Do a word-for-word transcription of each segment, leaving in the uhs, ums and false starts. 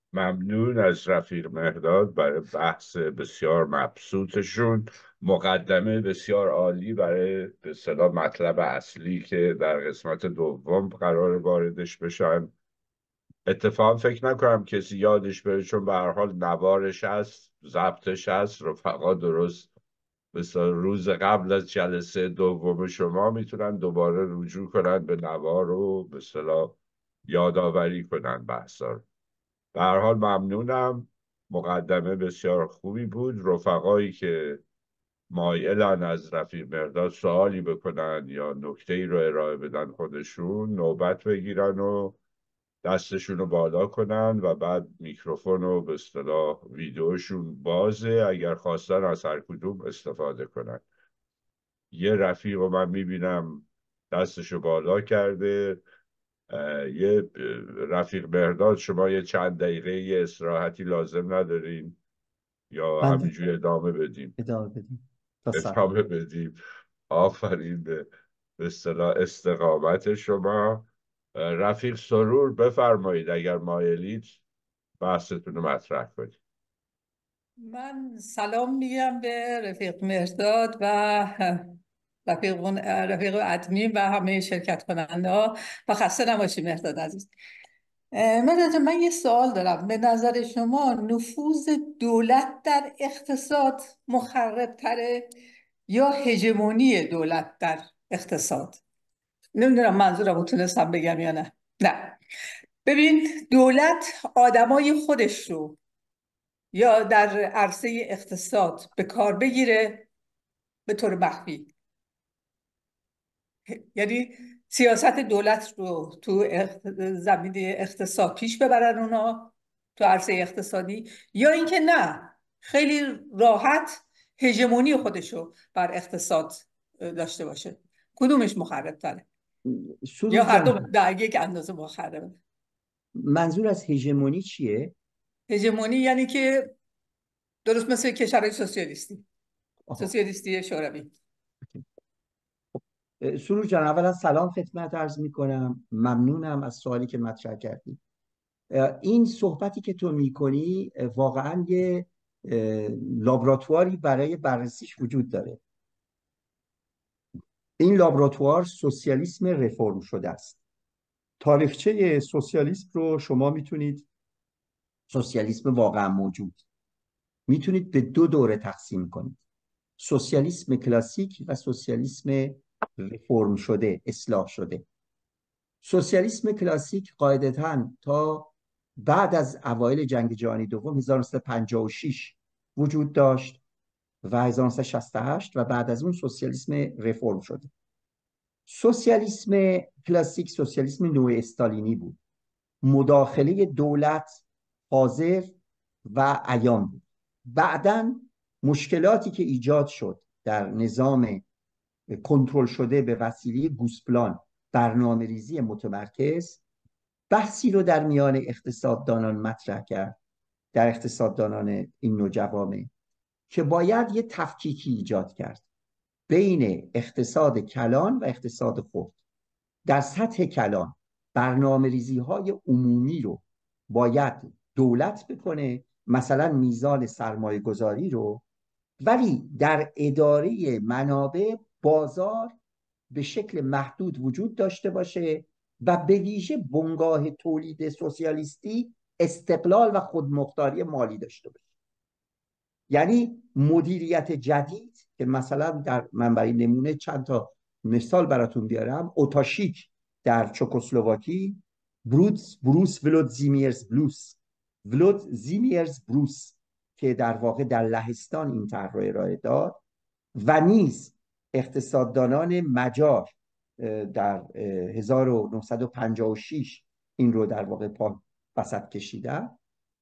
ممنون از رفیق مهداد برای بحث بسیار مبسوطشون. مقدمه بسیار عالی برای به اصطلاح مطلب اصلی که در قسمت دوم قرار واردش بشن. اتفاقا فکر نکنم کسی یادش بره، چون به هر حال نوارش هست، ضبطش هست. رفقا درست مثلا روز قبل از جلسه دوم شما میتونن دوباره رجوع کنن به نوار و به اصطلاح یادآوری کنن بحثا رو. به هر حال ممنونم. مقدمه بسیار خوبی بود. رفقایی که مایلن از رفیق مرداد سوالی بکنن یا نکته ای رو ارائه بدن خودشون نوبت بگیرن و دستشون رو بالا کنن و بعد میکروفون رو به اصطلاح ویدیوشون بازه، اگر خواستن از هر کدوم استفاده کنن. یه رفیق رو من میبینم دستشو بالا کرده. یه رفیق مهرداد، شما یه چند دقیقه یه استراحتی لازم ندارین یا بنده همینجوری ادامه بدیم؟ ادامه بدیم تا ساعت. ادامه بدیم. آفرین به به اصطلاح استقامت شما. رفیق سرور بفرمایید اگر مایلید بحثتون رو مطرح کنید. من سلام میگم به رفیق مرداد و رفیق رفیق ادمین و همه شرکت کننده ها و خسته نباشی مرداد عزیز. مرداد جان، من یه سوال دارم. به نظر شما نفوذ دولت در اقتصاد مخرب تره یا هژمونی دولت در اقتصاد؟ نمیدونم منظورم رو تونستم بگم یا نه. نه، ببین، دولت آدمای خودش رو یا در عرصه اقتصاد به کار بگیره به طور مخفی، یعنی سیاست دولت رو تو زمینه اقتصاد پیش ببرن اونا تو عرصه اقتصادی، یا اینکه نه، خیلی راحت هژمونی خودشو بر اقتصاد داشته باشه. کدومش مخرب تره؟ یا سروش هر دو جان، در یک اندازه مخربه؟ منظور از هژمونی چیه؟ هژمونی یعنی که درست مثل کشورهای سوسیالیستی آها. سوسیالیستی شوروی. سروش جان، اولا سلام خدمت عرض می کنم. ممنونم از سوالی که مطرح کردی. این صحبتی که تو میکنی واقعا یه لابراتواری برای بررسیش وجود داره. این لابراتوار سوسیالیسم رفرم شده است. تاریخچه سوسیالیسم رو شما میتونید، سوسیالیسم واقعا موجود، میتونید به دو دوره تقسیم کنید: سوسیالیسم کلاسیک و سوسیالیسم رفرم شده، اصلاح شده. سوسیالیسم کلاسیک قاعدتاً تا بعد از اوایل جنگ جهانی دوم هزار و نهصد و پنجاه و شش وجود داشت و هزار و نهصد و شصت و هشت و بعد از اون سوسیالیسم رفرم شده. سوسیالیسم کلاسیک سوسیالیسم نوع استالینی بود. مداخله دولت حاضر و عیان بود. بعداً مشکلاتی که ایجاد شد در نظام کنترل شده به وسیله گوسپلان، برنامه ریزی متمرکز، بحثی رو در میان اقتصاددانان مطرح کرد، در اقتصاددانان این نوع جوامع، که باید یه تفکیکی ایجاد کرد بین اقتصاد کلان و اقتصاد خرد. در سطح کلان برنامه ریزی های عمومی رو باید دولت بکنه، مثلا میزان سرمایه گذاری رو، ولی در اداره منابع بازار به شکل محدود وجود داشته باشه و به ویژه بنگاه تولید سوسیالیستی استقلال و خودمختاری مالی داشته باشه. یعنی مدیریت جدید که مثلا در من برای نمونه چند تا مثال براتون بیارم: اوتاشیک در چکسلواکی، بروس بروس ولودزیمیرز بلوس ولودزیمیرز بروس که در واقع در لهستان این طرح را ارائه داد، و نیز اقتصاددانان مجار در هزار و نهصد و پنجاه و شش این رو در واقع پا وسط کشیدن.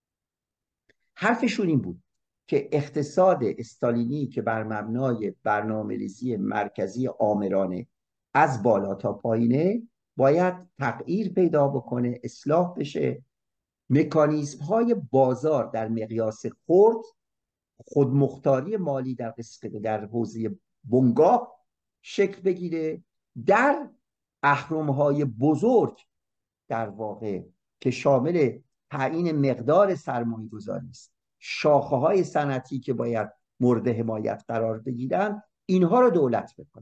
حرفشون این بود که اقتصاد استالینی که بر مبنای برنامه‌ریزی مرکزی آمرانه از بالا تا پایینه باید تغییر پیدا بکنه، اصلاح بشه. مکانیزم های بازار در مقیاس خرد، خودمختاری مالی در قسمت در حوزه بنگاه شکل بگیره. در اهرم‌های بزرگ در واقع که شامل تعیین مقدار سرمایه گذاری است، شاخه های صنعتی که باید مورد حمایت قرار بگیرن، اینها رو دولت بکنه.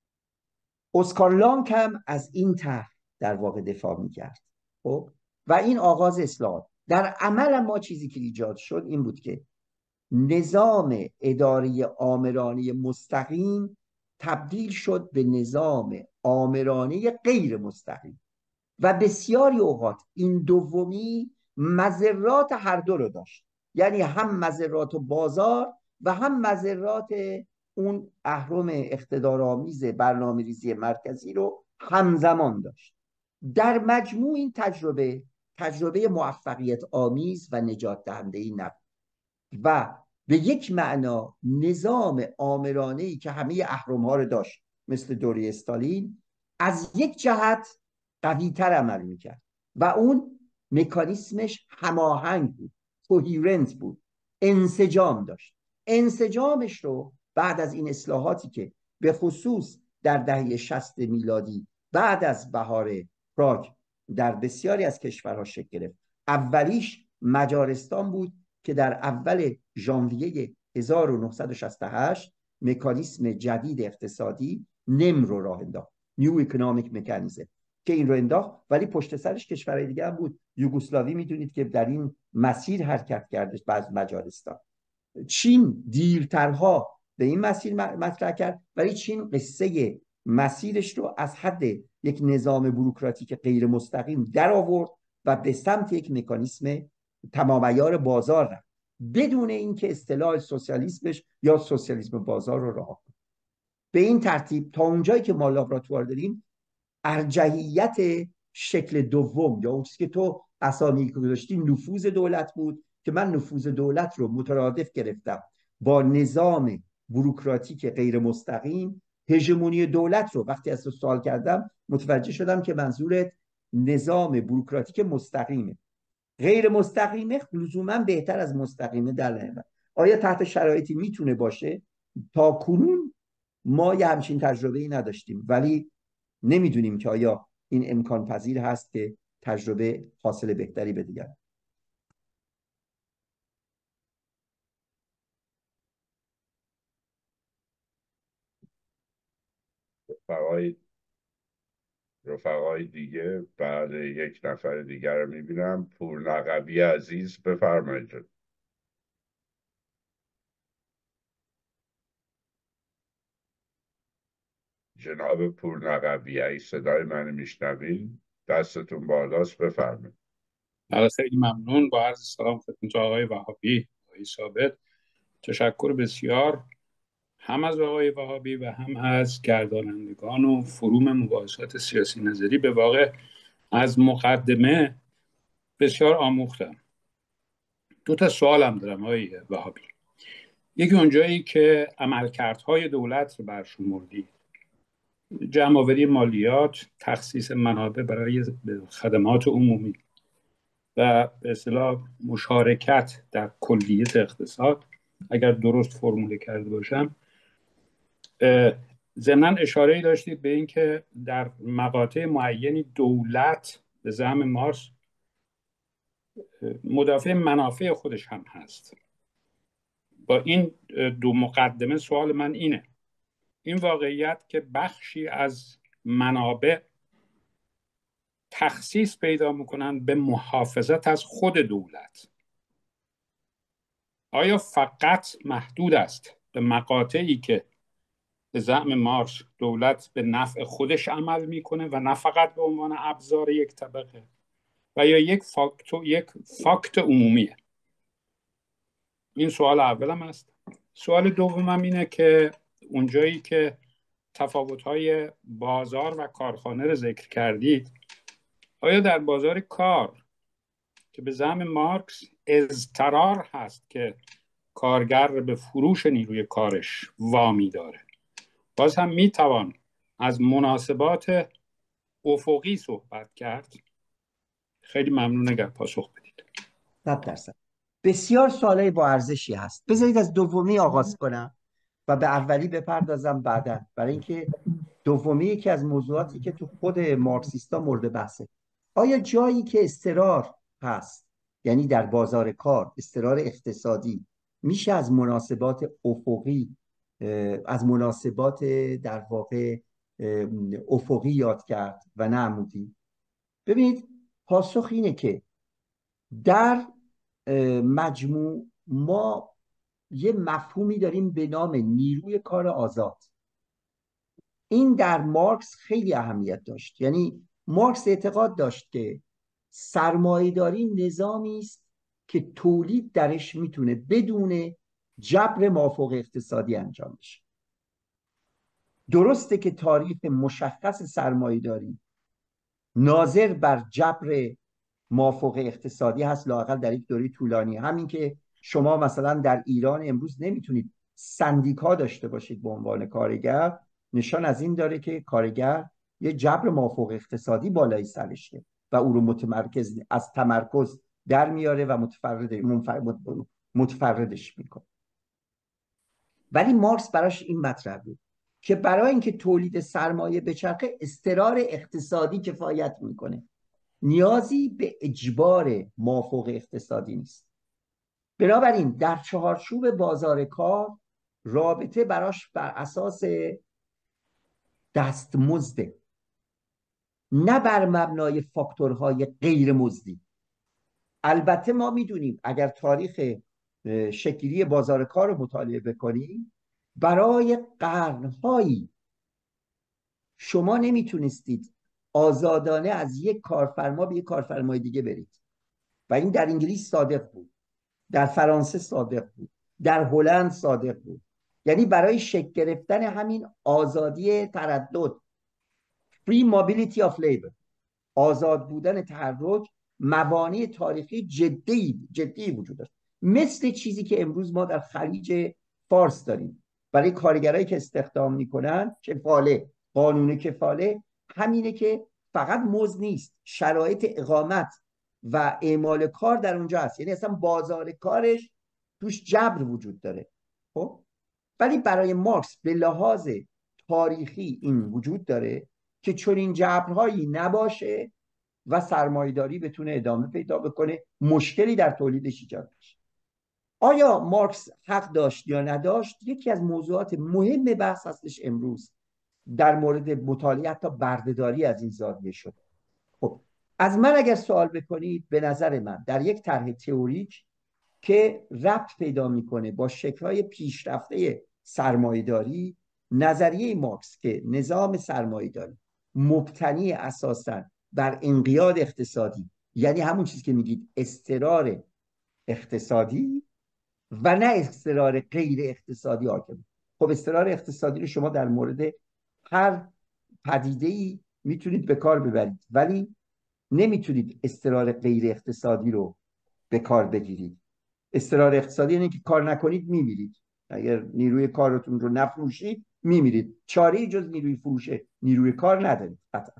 اسکار لانگ هم از این طرح در واقع دفاع میکرد. خب و این آغاز اصلاحات. در عمل ما چیزی که ایجاد شد این بود که نظام اداری آمرانه مستقیم تبدیل شد به نظام آمرانه غیر مستقیم و بسیاری اوقات این دومی مضرات هر دو رو داشت، یعنی هم مضرات بازار و هم مضرات اون اهرم اقتدارآمیز برنامه‌ریزی مرکزی رو همزمان داشت. در مجموع این تجربه تجربه موفقیت آمیز و نجات دهنده‌ای نبود و به یک معنا نظام آمرانه‌ای که همه اهرم‌ها رو داشت مثل دوره استالین از یک جهت قوی‌تر عمل میکرد و اون مکانیسمش هماهنگ بود، کوهیرنت بود، انسجام داشت. انسجامش رو بعد از این اصلاحاتی که به خصوص در دهه شصت میلادی بعد از بهار پراگ در بسیاری از کشورها شکل گرفت. اولیش مجارستان بود که در اول ژانویه هزار و نهصد و شصت و هشت مکانیسم جدید اقتصادی نم رو راه انداخت، نیو اکونومیک مکانیزم، که این رو انداخت. ولی پشت سرش کشورهای دیگه هم بود. یوگسلاوی میدونید که در این مسیر حرکت کرده، بعد مجارستان. چین دیرترها به این مسیر مطرح کرد، ولی چین قصه مسیرش رو از حد یک نظام بوروکراتیک غیر مستقیم در آورد و به سمت یک مکانیسم تمام عیار بازار رفت، بدون اینکه اصطلاح سوسیالیسمش یا سوسیالیسم بازار رو رها کنه. به این ترتیب تا اونجایی که ما لابراتوار داریم، ارجحیت شکل دوم یا اون چیزی که تو اسامی که گذاشتی نفوذ دولت بود، که من نفوذ دولت رو مترادف گرفتم با نظام بوروکراتیک غیر مستقیم. هژمونی دولت رو وقتی از تو سوال کردم متوجه شدم که منظورت نظام بوروکراتیک مستقیمه. غیر مستقیمه لزوما بهتر از مستقیمه در نظر. آیا تحت شرایطی میتونه باشه؟ تا کنون ما یه همچین تجربه ای نداشتیم، ولی نمیدونیم که آیا این امکان پذیر هست که تجربه حاصل بهتری به دیگر. رفقای رفقای دیگه بعد یک نفر دیگر رو میبینم. پورنقبی عزیز بفرمایید. جناب پورنقبی، ای صدای من میشنوین؟ دستتون بالاست، بفرمایید. خیلی ممنون. با عرض سلام خدمت آقای وهابی، آقای ثابت. تشکر بسیار هم از آقای وهابی و هم از گردانندگان و فروم مباحثات سیاسی نظری. به واقع از مقدمه بسیار آموختم. دو تا سوالم دارم آقای وهابی. یکی اونجایی که عملکردهای دولت رو برشمردی، جمع‌آوری مالیات، تخصیص منابع برای خدمات عمومی و به اصطلاح مشارکت در کلیت اقتصاد، اگر درست فرموله کرده باشم. ضمناً اشاره‌ای داشتید به این که در مقاطع معینی دولت به زعم مارکس مدافع منافع خودش هم هست. با این دو مقدمه سوال من اینه: این واقعیت که بخشی از منابع تخصیص پیدا میکنن به محافظت از خود دولت، آیا فقط محدود است به مقاطعی که به زعم مارکس دولت به نفع خودش عمل میکنه و نه فقط به عنوان ابزار یک طبقه، و یا یک فاکت یک فاکت عمومیه؟ این سوال اولم است. سوال دومم اینه که اونجایی که تفاوت‌های بازار و کارخانه رو ذکر کردید، آیا در بازار کار که به زعم مارکس اضطرار هست که کارگر به فروش نیروی کارش وامی داره، باز هم میتوان از مناسبات افقی صحبت کرد؟ خیلی ممنون اگر پاسخ بدید. صد درصد. بسیار سوالای با ارزشی هست. بذارید از دومی آغاز کنم و به اولی بپردازم بعدا، برای اینکه دومی یکی از موضوعاتی که تو خود مارکسیستا مورد بحثه. آیا جایی که اضطرار هست یعنی در بازار کار استقرار اقتصادی میشه از مناسبات افقی از مناسبات در واقع افقی یاد کرد و نه عمودی؟ ببینید پاسخ اینه که در مجموع ما یه مفهومی داریم به نام نیروی کار آزاد. این در مارکس خیلی اهمیت داشت. یعنی مارکس اعتقاد داشت که سرمایه‌داری نظامی است که تولید درش میتونه بدون جبر مافوق اقتصادی انجام بشه. درسته که تعریف مشخص سرمایه‌داری ناظر بر جبر مافوق اقتصادی هست، لااقل در یک دوره طولانی. همین که شما مثلا در ایران امروز نمیتونید سندیکا داشته باشید به عنوان کارگر، نشان از این داره که کارگر یه جبر مافوق اقتصادی بالای سرشه و او رو متمرکز از تمرکز در میاره و متفرد متفردش میکنه. ولی مارکس براش این مطرح بود که برای اینکه تولید سرمایه بچرخه استقرار اقتصادی کفایت میکنه، نیازی به اجبار مافوق اقتصادی نیست. بنابراین در چهارچوب بازار کار رابطه براش بر اساس دستمزده، نه بر مبنای فاکتورهای غیر مزدی. البته ما میدونیم اگر تاریخ شکلی بازار کار رو مطالعه بکنیم، برای قرنهایی شما نمیتونستید آزادانه از یک کارفرما به یک کارفرمای دیگه برید و این در انگلیس صادق بود، در فرانسه صادق بود، در هلند صادق بود. یعنی برای شکل گرفتن همین آزادی تردد، free mobility of labor، آزاد بودن تحرک، موانع تاریخی جدی جدی وجود داشت. مثل چیزی که امروز ما در خلیج فارس داریم برای کارگرایی که استخدام میکنن، کفاله، قانون کفاله، همینه که فقط مزد نیست، شرایط اقامت و اعمال کار در اونجا هست. یعنی اصلا بازار کارش توش جبر وجود داره. خب ولی برای مارکس به لحاظ تاریخی این وجود داره که چنین جبرهایی نباشه و سرمایه‌داری بتونه ادامه پیدا بکنه، مشکلی در تولیدش ایجاد بشه. آیا مارکس حق داشت یا نداشت؟ یکی از موضوعات مهم بحث هستش امروز در مورد مطالعه حتی بردهداری از این زاویه شد. خب از من اگر سوال بکنید، به نظر من در یک طرح تئوریک که ربط پیدا میکنه با شکل‌های پیشرفته سرمایه‌داری، نظریه مارکس که نظام سرمایه‌داری مبتنی اساساً بر انقیاد اقتصادی، یعنی همون چیزی که میگید استقرار اقتصادی و نه استقرار غیر اقتصادی حاکم. خب استقرار اقتصادی رو شما در مورد هر پدیده‌ای میتونید به کار ببرید، ولی نمیتونید استقرار غیر اقتصادی رو به کار بگیرید. استقرار اقتصادی یعنی که کار نکنید میمیرید. اگر نیروی کارتون رو نفروشید میمیرید. چاره‌ای جز نیروی فروشه نیروی کار ندارید قطعا.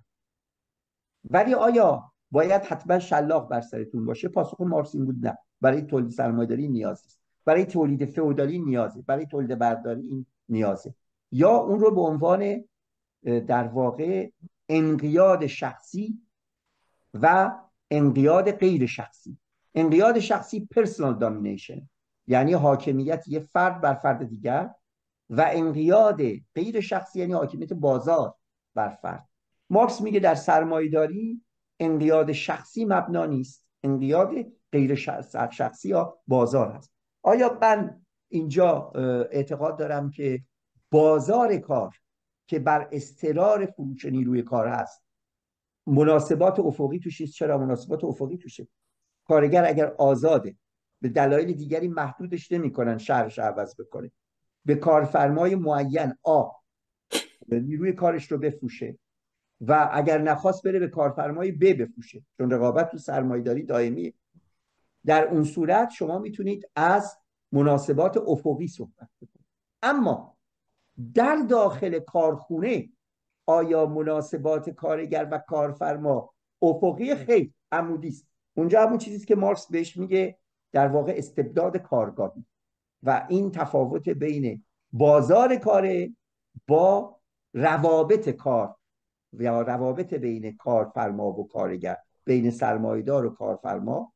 ولی آیا باید حتما شلاق بر سرتون باشه؟ پاسخ مارکس این بود نه. برای تولید سرمایه‌داری نیاز است، برای تولید فئودالی نیازه، برای تولید برداری این نیازه. یا اون رو به عنوان در واقع انقیاد شخصی و انقیاد غیر شخصی. انقیاد شخصی پرسونال دامینیشن، یعنی حاکمیت یه فرد بر فرد دیگر، و انقیاد غیر شخصی یعنی حاکمیت بازار بر فرد. مارکس میگه در سرمایه‌داری انقیاد شخصی مبنا نیست، انقیاد غیر شخصی یا بازار هست. آیا من اینجا اعتقاد دارم که بازار کار که بر استقرار فروش نیروی کار هست مناسبات افقی توشه؟ چرا مناسبات افقی توشه؟ کارگر اگر آزاده، به دلایل دیگری محدودش نمی‌کنن شهرش عوض بکنه، به کارفرمای معین آ نیروی کارش رو بفروشه و اگر نخواست بره به کارفرمای ب بفروشه، چون رقابت تو سرمایه‌داری دائمی. در اون صورت شما میتونید از مناسبات افقی صحبت بکنید. اما در داخل کارخونه آیا مناسبات کارگر و کارفرما افقی؟ خیر، عمودی است. اونجا همون چیزیست که مارکس بهش میگه در واقع استبداد کارگاهی، و این تفاوت بین بازار کار با روابط کار یا روابط بین کارفرما و کارگر، بین سرمایه‌دار و کارفرما،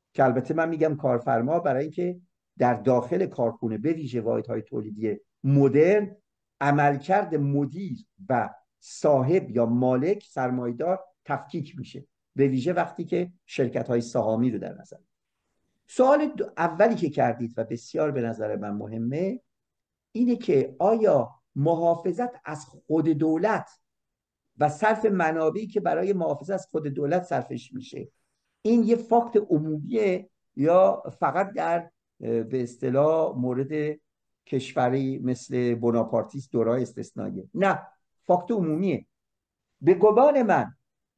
که البته من میگم کارفرما برای اینکه در داخل کارخونه به ویژه واحدهای تولیدی مدرن عملکرد مدیر و صاحب یا مالک سرمایه‌دار تفکیک میشه، به ویژه وقتی که شرکت‌های سهامی رو در نظر. سوال اولی که کردید و بسیار به نظر من مهمه اینه که آیا محافظت از خود دولت و صرف منابعی که برای محافظت از خود دولت صرفش میشه این یه فاکت عمومیه یا فقط در به اصطلاح مورد کشوری مثل بناپارتیست دورای استثنائیه؟ نه، فاکت عمومیه. به گمان من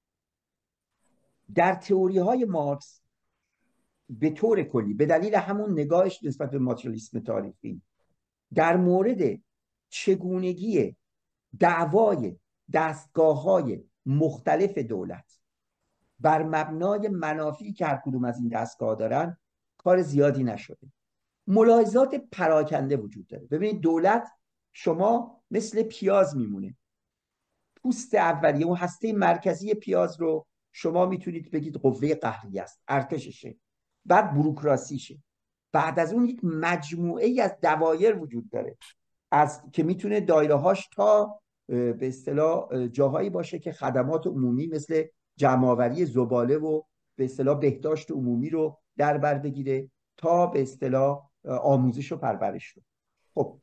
در تئوری های مارکس به طور کلی به دلیل همون نگاهش نسبت به ماتریالیسم تاریخی در مورد چگونگی دعوای دستگاه های مختلف دولت بر مبنای منافعی که هر کدوم از این دستگاه دارن کار زیادی نشده. ملاحظات پراکنده وجود داره. ببینید دولت شما مثل پیاز میمونه. پوست اولیه اون هسته مرکزی پیاز رو شما میتونید بگید قوه قهریه است، ارتششه، بعد بوروکراسیشه، بعد از اون یک مجموعه ای از دوایر وجود داره از که میتونه دایره هاش تا به اصطلاح جاهایی باشه که خدمات عمومی مثل جمع‌آوری زباله و به اصطلاح بهداشت عمومی رو در بر بگیره تا به اصطلاح آموزش و پرورش رو. خب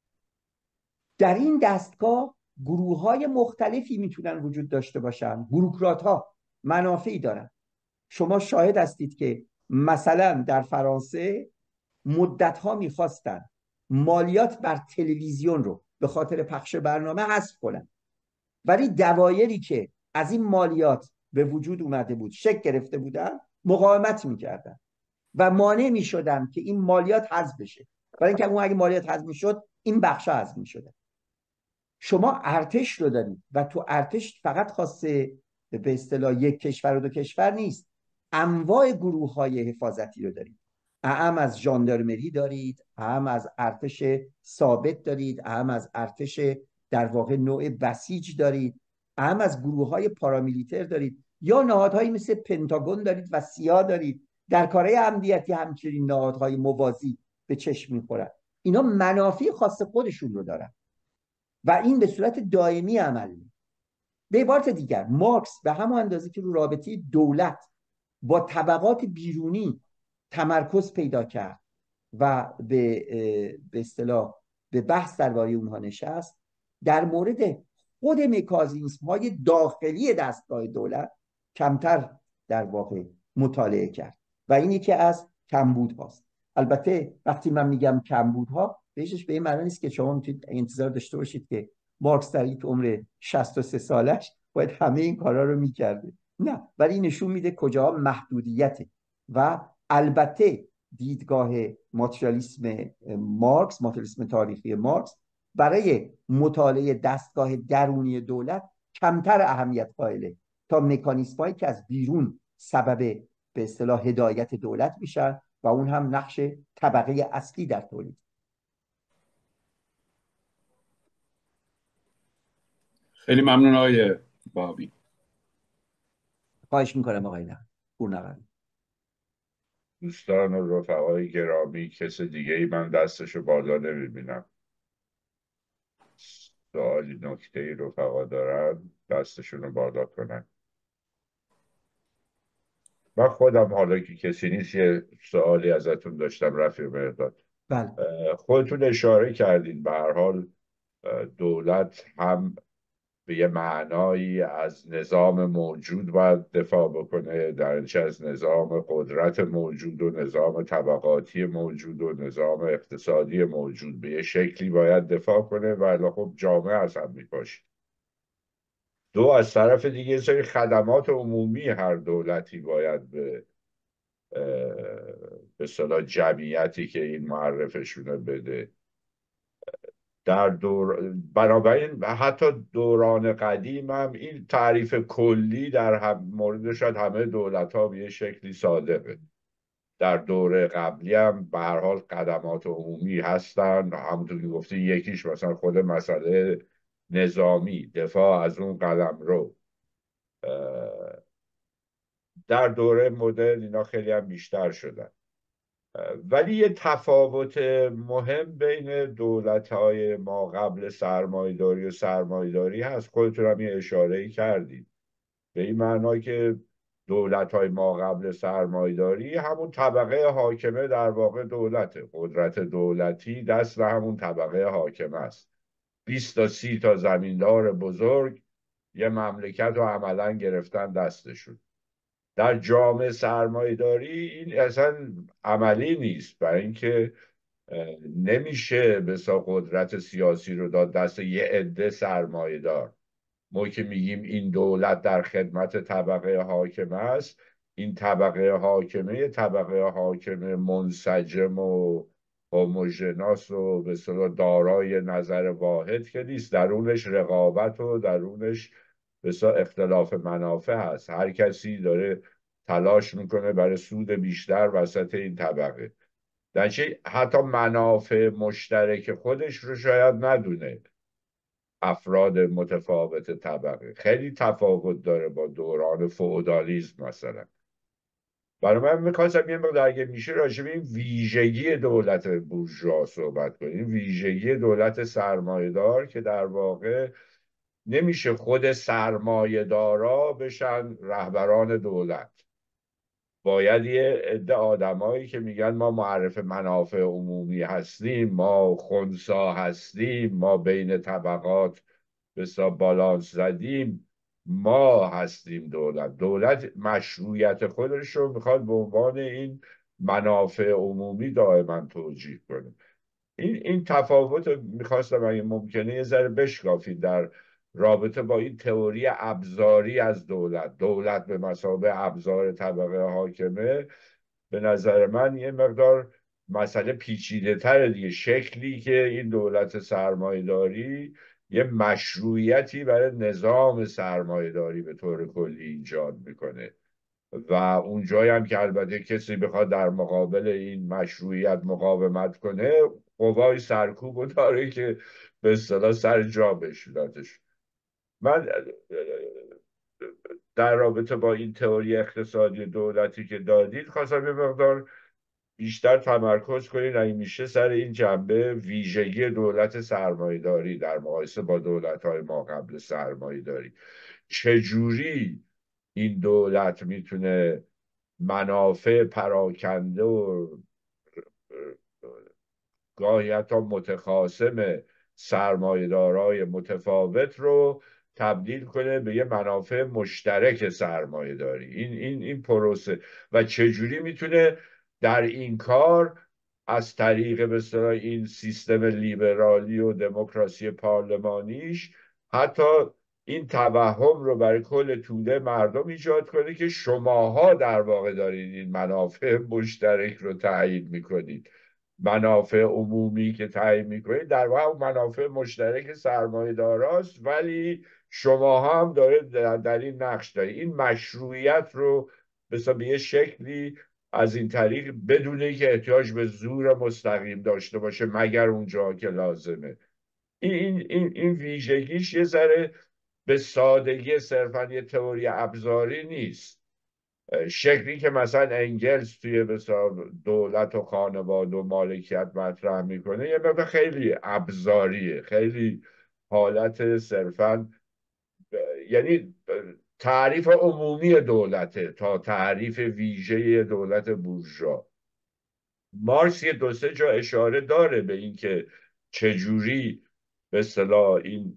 در این دستگاه گروه های مختلفی میتونن وجود داشته باشن. بوروکرات ها منافعی دارن. شما شاهد هستید که مثلا در فرانسه مدت ها میخواستن مالیات بر تلویزیون رو به خاطر پخش برنامه حذف کنن، ولی دوایری که از این مالیات به وجود اومده بود شکل گرفته بودن مقاومت میکردن و مانع میشدن که این مالیات حذف بشه، برای اینکه اون اگه مالیات حذف میشد این بخشا حذف میشدن. شما ارتش رو دارید و تو ارتش فقط خاصه به اصطلاح یک کشور و دو کشور نیست، انواع گروه های حفاظتی رو دارید. اهم از ژاندارمری دارید، اهم از ارتش ثابت دارید، اهم از ارتش در واقع نوع بسیج دارید، اهم از گروه های پارامیلیتر دارید، یا نهادهایی مثل پنتاگون دارید و سیا دارید. در کارهای امنیتی همچنین نهادهای موازی به چشم میخورن. اینا منافع خاص خودشون رو دارن و این به صورت دائمی عمل میکنه. به عبارت دیگر مارکس به همون اندازه که رو رابطه دولت با طبقات بیرونی تمرکز پیدا کرد و به به اصطلاح به بحث درباره اونها نشست، در مورد خود مکانیزم های داخلی دستگاه دولت کمتر در واقع مطالعه کرد و این یکی از کمبود هاست. البته وقتی من میگم کمبود ها بهش به این معنی نیست که شما میتونید انتظار داشته باشید که مارکس در یک عمر شصت و سه سالش باید همه این کارا رو میکرده. نه، ولی نشون میده کجا محدودیته و البته دیدگاه ماتریالیسم مارکس، ماتریالیسم تاریخی مارکس برای مطالعه دستگاه درونی دولت کمتر اهمیت قائله تا مکانیزمایی که از بیرون سبب به اصطلاح هدایت دولت میشن و اون هم نقش طبقه اصلی در تولید. خیلی ممنون آقای بابی. خواهش میکنم آقای نه پورنقوی. دوستان و رفقای گرامی، کس دیگه ای من دستشو بالا نمیبینم. سوالی نکته ای رفقا دارن دستشون رو بالا کنن. من خودم حالا که کسی نیست یه سوالی ازتون داشتم رفیق مهرداد. بله. خودتون اشاره کردید به هر حال دولت هم به یه معنایی از نظام موجود باید دفاع بکنه، در چه از نظام قدرت موجود و نظام طبقاتی موجود و نظام اقتصادی موجود به یه شکلی باید دفاع کنه ولی خب جامعه از هم میپاشه. دو، از طرف دیگه سری خدمات عمومی هر دولتی باید به به اصطلاح جمعیتی که این معرفشونه بده. در دور بنابراین حتی دوران قدیم هم این تعریف کلی در هم مورد شاید همه دولت ها به یه شکلی صادقه. در دوره قبلی هم به هر حال خدمات عمومی هستن، همونطور که گفتی یکیش مثلا خود مسئله نظامی، دفاع از اون قلمرو، در دوره مدرن اینا خیلی هم بیشتر شدن. ولی یه تفاوت مهم بین دولت‌های ما قبل سرمایه‌داری و سرمایه‌داری هست. خودتون هم یه اشاره‌ای کردید به این معنا که دولت‌های ما قبل سرمایه‌داری همون طبقه حاکمه در واقع دولته، قدرت دولتی دست همون طبقه حاکمه است. بیست تا سی تا زمیندار بزرگ یه مملکت رو عملاً گرفتن دستشون. در جامعه سرمایه‌داری این اصلا عملی نیست، برای اینکه نمیشه بسا قدرت سیاسی رو داد دست یه عده سرمایه‌دار. ما که میگیم این دولت در خدمت طبقه حاکمه است، این طبقه حاکمه طبقه حاکمه منسجم و هوموژناس و به اصطلاح دارای نظر واحد که نیست، درونش رقابت و درونش به اصطلاح اختلاف منافع هست. هر کسی داره تلاش میکنه برای سود بیشتر وسط این طبقه، درنچه حتی منافع مشترک خودش رو شاید ندونه. افراد متفاوت طبقه خیلی تفاوت داره با دوران فئودالیسم مثلا. برای من میخواستم یه مقدار اگه میشه راجع به این ویژگی دولت بورژوا صحبت کنیم، ویژگی دولت سرمایه‌دار که در واقع نمیشه خود سرمایه‌دارا بشن رهبران دولت. باید یه عده آدمایی که میگن ما معرف منافع عمومی هستیم، ما خنثی هستیم، ما بین طبقات بسا بالانس زدیم، ما هستیم دولت. دولت مشروعیت خودش رو میخواد به عنوان این منافع عمومی دائما توجیه کنه. این این تفاوت رو میخواستم اگه ممکنه یه ذره بشکافید در رابطه با این تئوری ابزاری از دولت. دولت به مثابه ابزار طبقه حاکمه به نظر من یه مقدار مسئله پیچیده تره دیگه. شکلی که این دولت سرمایه‌داری یه مشروعیتی برای نظام سرمایه‌داری به طور کلی ایجاد میکنه و اونجایی هم که البته کسی بخواد در مقابل این مشروعیت مقاومت کنه، قوای سرکوب رو داره که به اصطلاح سر جا بشونتش. من در رابطه با این تئوری اقتصادی دولتی که دادید خواستم یه مقدار بیشتر تمرکز کنید اگه میشه سر این جنبه ویژگی دولت سرمایه‌داری در مقایسه با دولت‌های ما قبل سرمایه‌داری. چجوری این دولت میتونه منافع پراکنده و گاهی حتی متخاصم سرمایه‌دارای متفاوت رو تبدیل کنه به یه منافع مشترک سرمایه داری. این این این پروسه و چجوری میتونه در این کار از طریق به اصطلاح این سیستم لیبرالی و دموکراسی پارلمانیش حتی این توهم رو برای کل توده مردم ایجاد کنه که شماها در واقع دارید این منافع مشترک رو تعیین میکنید. منافع عمومی که تعیین میکنید در واقع منافع مشترک سرمایه داراست، ولی شما هم دارید در, در این نقش دارید. این مشروعیت رو به یه شکلی از این طریق بدون اینکه احتیاج به زور مستقیم داشته باشه مگر اونجا که لازمه. این این این ویژگیش یه ذره به سادگی صرفا یه تئوری ابزاری نیست. شکلی که مثلا انگلز توی دولت و خانواده و مالکیت مطرح میکنه یه مقدار خیلی ابزاریه، خیلی حالت صرفا یعنی تعریف عمومی دولته تا تعریف ویژه دولت بورژوا. مارکس یه دو سه جا اشاره داره به اینکه چجوری به اصطلاح این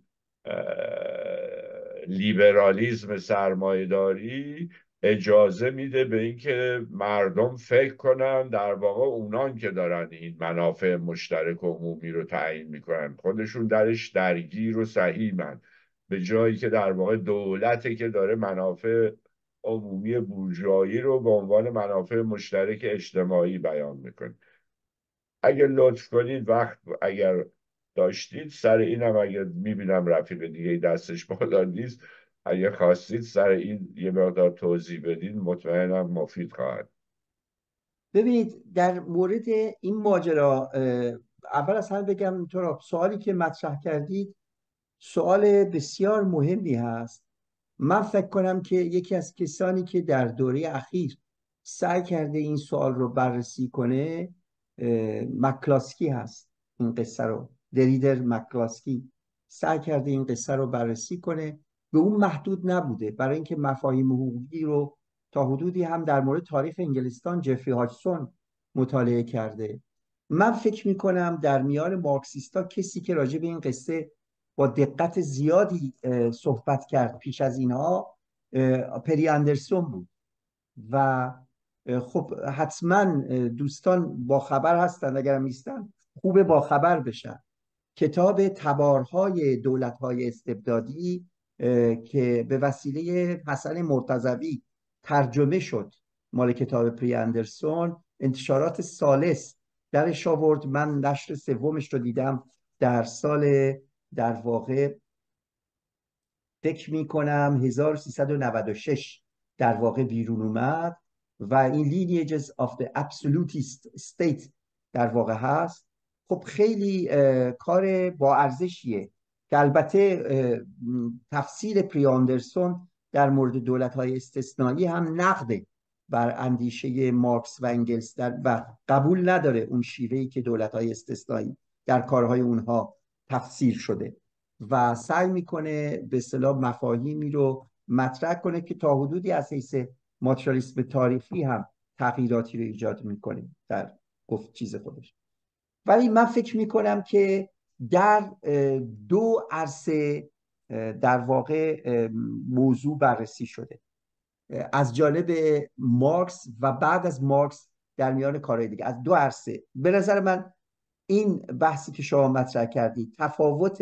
لیبرالیسم سرمایه‌داری اجازه میده به اینکه مردم فکر کنن در واقع اونان که دارن این منافع مشترک عمومی رو تعیین میکنن خودشون درش درگیر و سهیمن، به جایی که در واقع دولته که داره منافع عمومی بورژوایی رو به عنوان منافع مشترک اجتماعی بیان میکنه. اگر لطف کنید وقت اگر داشتید سر اینم اگر میبینم رفیق دیگه دستش بالا نیست، اگر خواستید سر این یه مقدار توضیح بدید مطمئنم مفید خواهد. ببینید در مورد این ماجرا اول از همه بگم تو سوالی که مطرح کردید سوال بسیار مهمی هست من فکر کنم که یکی از کسانی که در دوره اخیر سعی کرده این سوال رو بررسی کنه مکلاسکی هست. این قصه رو دریدر مکلاسکی سعی کرده این قصه رو بررسی کنه. به اون محدود نبوده، برای اینکه مفاهیم حقوقی رو تا حدودی هم در مورد تاریخ انگلستان جفری هاجسون مطالعه کرده. من فکر میکنم در میان مارکسیستا کسی که راجع به این قصه با دقت زیادی صحبت کرد پیش از اینها پری اندرسون بود و خب حتما دوستان با خبر هستند، اگر نیستن خوبه با خبر بشن. کتاب تبارهای دولت‌های استبدادی که به وسیله حسن مرتضوی ترجمه شد، مال کتاب پری اندرسون، انتشارات ثالث درش آورد. من نشر سومش رو دیدم در سال در واقع فکر می کنم هزار و سیصد و نود و شش در واقع بیرون اومد و این Lineages of the Absolutist State در واقع هست. خب خیلی کار با ارزشیه که البته تفسیر پری اندرسون در مورد دولت‌های استثنایی هم نقده بر اندیشه مارکس و انگلس در و قبول نداره اون شیوهی که دولت‌های استثنایی در کارهای اونها تفسیر شده و سعی میکنه به اصطلاح مفاهیمی رو مطرح کنه که تا حدودی از حیث ماتریالیسم تاریخی هم تغییراتی رو ایجاد میکنه در گفت چیز خودش. ولی من فکر میکنم که در دو عرصه در واقع موضوع بررسی شده از جانب مارکس و بعد از مارکس در میان کارهای دیگه، از دو عرصه. به نظر من این بحثی که شما مطرح کردید، تفاوت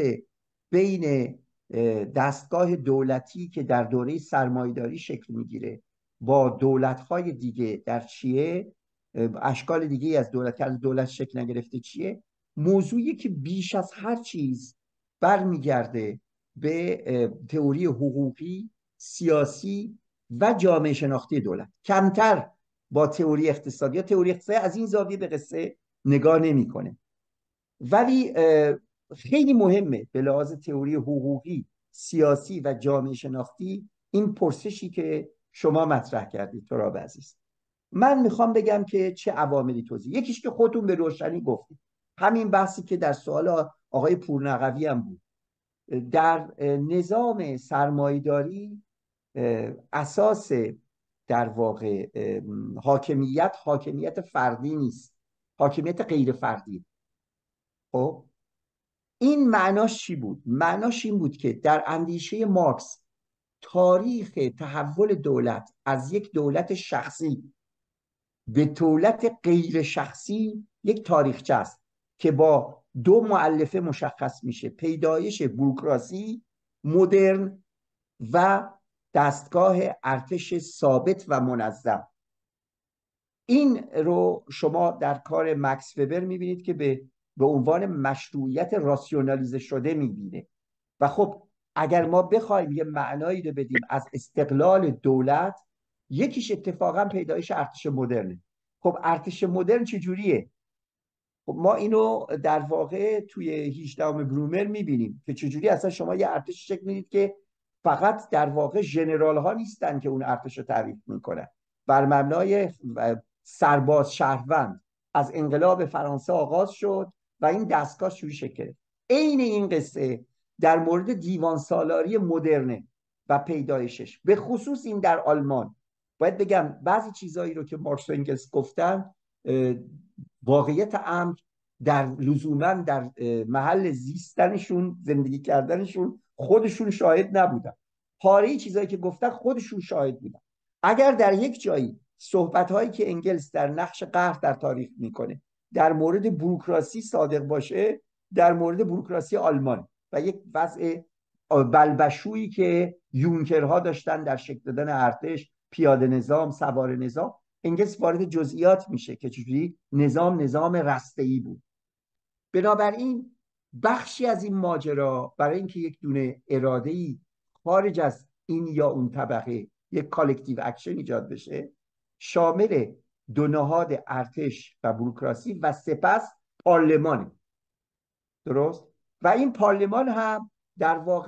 بین دستگاه دولتی که در دوره سرمایه‌داری شکل میگیره با دولت‌های دیگه در چیه، اشکال دیگه از دولت که از دولت شکل نگرفته چیه، موضوعی که بیش از هر چیز برمیگرده به تئوری حقوقی، سیاسی و جامعه شناختی دولت، کمتر با تئوری اقتصادی. یا تئوری اقتصادی از این زاویه به قصه نگاه نمی‌کنه، ولی خیلی مهمه به لحاظ تئوری حقوقی، سیاسی و جامعه شناختی این پرسشی که شما مطرح کردید تراب عزیز. من میخوام بگم که چه عواملی توضیح، یکیش که خودتون به روشنی گفتید، همین بحثی که در سوال آقای پورنقوی هم بود. در نظام سرمایه‌داری اساس در واقع حاکمیت حاکمیت فردی نیست، حاکمیت غیر فردی. خب این معناش چی بود؟ معناش این بود که در اندیشه مارکس تاریخ تحول دولت از یک دولت شخصی به دولت غیر شخصی یک تاریخچه است که با دو مؤلفه مشخص میشه: پیدایش بوروکراسی مدرن و دستگاه ارتش ثابت و منظم. این رو شما در کار مکس وبر میبینید که به به عنوان مشروعیت راسیونالیزه شده میبینه. و خب اگر ما بخوایم یه معنایی رو بدیم از استقلال دولت، یکیش اتفاقا پیدایش ارتش مدرنه. خب ارتش مدرن چجوریه؟ خب ما اینو در واقع توی هجدهم برومر میبینیم که چجوری اصلا شما یه ارتش شکل میدید که فقط در واقع ژنرال ها نیستن که اون ارتش رو تعریف میکنن، بر مبنای سرباز شهروند از انقلاب فرانسه آغاز شد و این دستگاه شروع شکل. عین این قصه در مورد دیوان سالاری مدرنه و پیدایشش، به خصوص این در آلمان. باید بگم بعضی چیزایی رو که مارکس و انگلس گفتن واقعیت امر در لزوما در محل زیستنشون، زندگی کردنشون خودشون شاهد نبودن. پاره چیزایی که گفتن خودشون شاهد بودن. اگر در یک جایی صحبت‌هایی که انگلس در نقش قهر در تاریخ میکنه در مورد بوروکراسی صادق باشه، در مورد بوروکراسی آلمان و یک وضع بلبشویی که یونکرها داشتن در شکل دادن ارتش، پیاده نظام، سوار نظام، انگلس وارد جزئیات میشه که چجوری نظام نظام رسته‌ای بود. بنابراین بخشی از این ماجرا برای اینکه یک دونه اراده‌ای خارج از این یا اون طبقه یک کالکتیو اکشن ایجاد بشه، شامل دو نهاد ارتش و بوروکراسی و سپس پارلمان. درست؟ و این پارلمان هم در واقع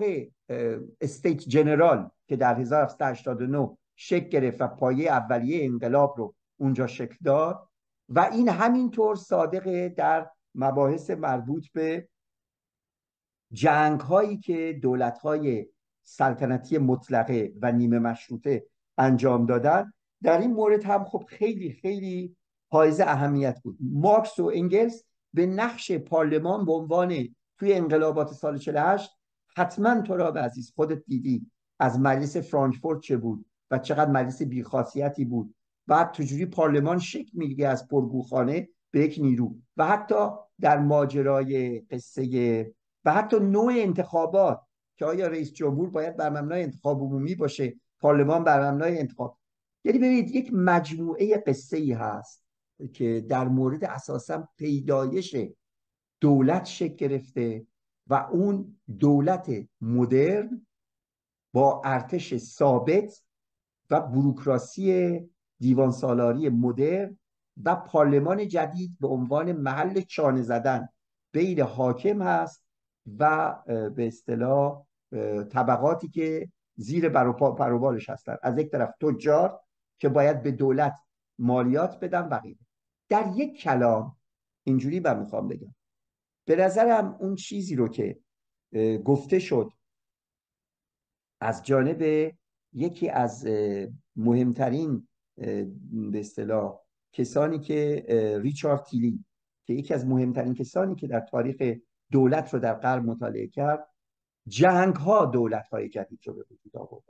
استیت جنرال که در هزار و هفتصد و هشتاد و نه شکل گرفت و پایه اولیه انقلاب رو اونجا شکل داد و این همینطور صادقه در مباحث مربوط به جنگ هایی که دولت های سلطنتی مطلقه و نیمه مشروطه انجام دادن. در این مورد هم خب خیلی خیلی حائز اهمیت بود. مارکس و انگلس به نقش پارلمان به عنوان توی انقلابات سال چهل و هشت حتما تو را عزیز خودت دیدی از مجلس فرانکفورت چه بود و چقدر مجلس بیخاصیتی بود. بعد چجوری پارلمان شکل میگیره از پرگوخانه به یک نیرو و حتی در ماجرای قصه و حتی نوع انتخابات که آیا رئیس جمهور باید بر مبنای انتخاب عمومی باشه، پارلمان بر مبنای انتخاب. یعنی ببینید یک مجموعه قصه ای هست که در مورد اساسا پیدایش دولت شکل گرفته و اون دولت مدرن با ارتش ثابت و بوروکراسی دیوان سالاری مدرن و پارلمان جدید به عنوان محل چانه زدن بین حاکم هست و به اصطلاح طبقاتی که زیر بروبالش هستن. از یک طرف تجار که باید به دولت مالیات بدن و غیره. در یک کلام اینجوری من میخوام بگم، به نظرم اون چیزی رو که گفته شد از جانب یکی از مهمترین به اصطلاح کسانی که ریچارد تیلی که یکی از مهمترین کسانی که در تاریخ دولت رو در غرب مطالعه کرد، جنگ ها دولت های جدید رو به وجود آوردن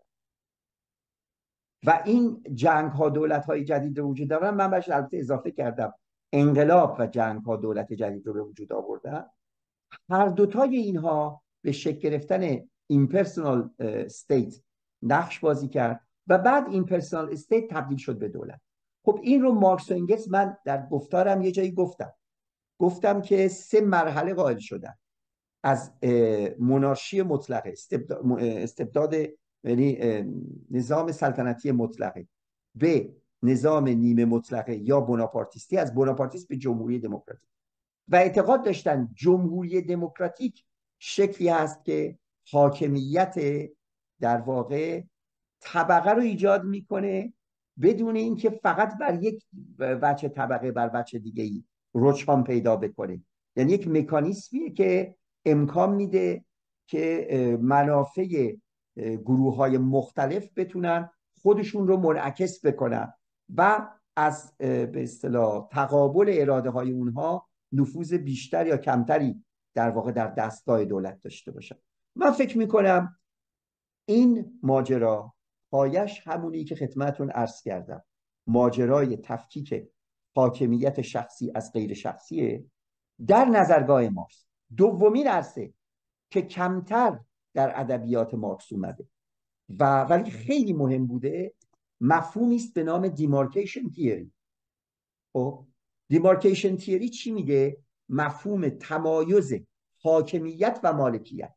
و این جنگ ها دولت های جدید رو وجود آوردن. من بهش البته اضافه کردم انقلاب و جنگ ها دولت جدید رو به وجود آوردن. هر دوتای اینها به شکل گرفتن ایمپرسونال استیت نقش بازی کرد و بعد ایمپرسونال استیت تبدیل شد به دولت. خب این رو مارکس و انگلس من در گفتارم یه جایی گفتم گفتم که سه مرحله قائل شدن، از مونارشی مطلقه، استبداد, استبداد یعنی نظام سلطنتی مطلقه به نظام نیمه مطلقه یا بوناپارتیستی، از بوناپارتیست به جمهوری دموکراتیک و اعتقاد داشتن جمهوری دموکراتیک شکلی هست که حاکمیت در واقع طبقه رو ایجاد میکنه بدون اینکه فقط بر یک وجه طبقه بر وجه دیگه ای رجحان پیدا بکنه. یعنی یک مکانیزمیه که امکان میده که منافع گروه های مختلف بتونن خودشون رو منعکس بکنن و از به اصطلاح تقابل اراده های اونها نفوذ بیشتر یا کمتری در واقع در دستگاه دولت داشته باشن. من فکر میکنم این ماجرا پایش همونی که خدمتتون عرض کردم، ماجرای تفکیک حاکمیت شخصی از غیر شخصیه در نظرگاه مارکس. دومین عرصه که کمتر در ادبیات مارکس اومده و ولی خیلی مهم بوده، مفهومی است به نام دیمارکیشن تیوری. خب دیمارکیشن تیوری چی میگه؟ مفهوم تمایز حاکمیت و مالکیت.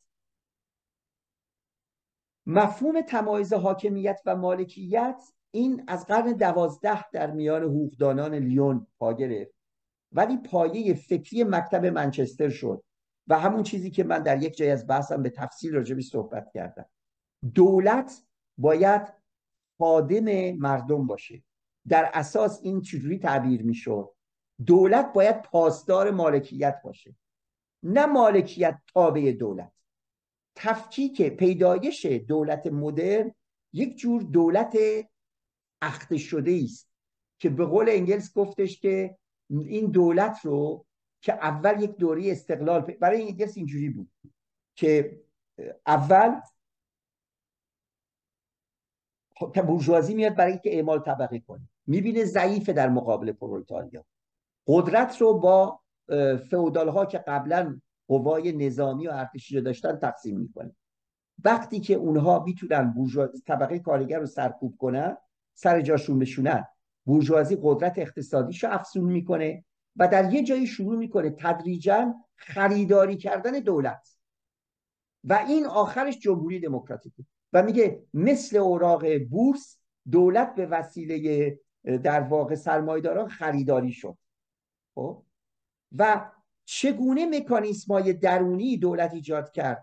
مفهوم تمایز حاکمیت و مالکیت این از قرن دوازده در میان حقوقدانان لیون پا گرفت ولی پایه فکری مکتب منچستر شد و همون چیزی که من در یک جای از بحثم به تفصیل راجبی صحبت کردم. دولت باید خادم مردم باشه. در اساس این چجوری تعبیر میشد؟ دولت باید پاسدار مالکیت باشه، نه مالکیت تابع دولت. تفکیک پیدایش دولت مدرن یک جور دولت اخته شده است که به قول انگلس گفتش که این دولت رو که اول یک دوره استقلال برای انگلس اینجوری بود که اول که بورژوازی میاد برای اینکه اعمال طبقه کنه، میبینه ضعیف در مقابل پرولتاریا، قدرت رو با فئودال ها که قبلا قوای نظامی و ارتشی رو داشتن تقسیم میکنه. وقتی که اونها میتونن بورژوازی طبقه کارگر رو سرکوب کنن، سر جاشون بشونن، بورژوازی قدرت اقتصادیشو افزون میکنه و در یه جایی شروع میکنه تدریجاً خریداری کردن دولت و این آخرش جمهوری دموکراتیکه و میگه مثل اوراق بورس دولت به وسیله در واقع سرمایه‌داران خریداری شد. خب و چگونه مکانیزم‌های درونی دولت ایجاد کرد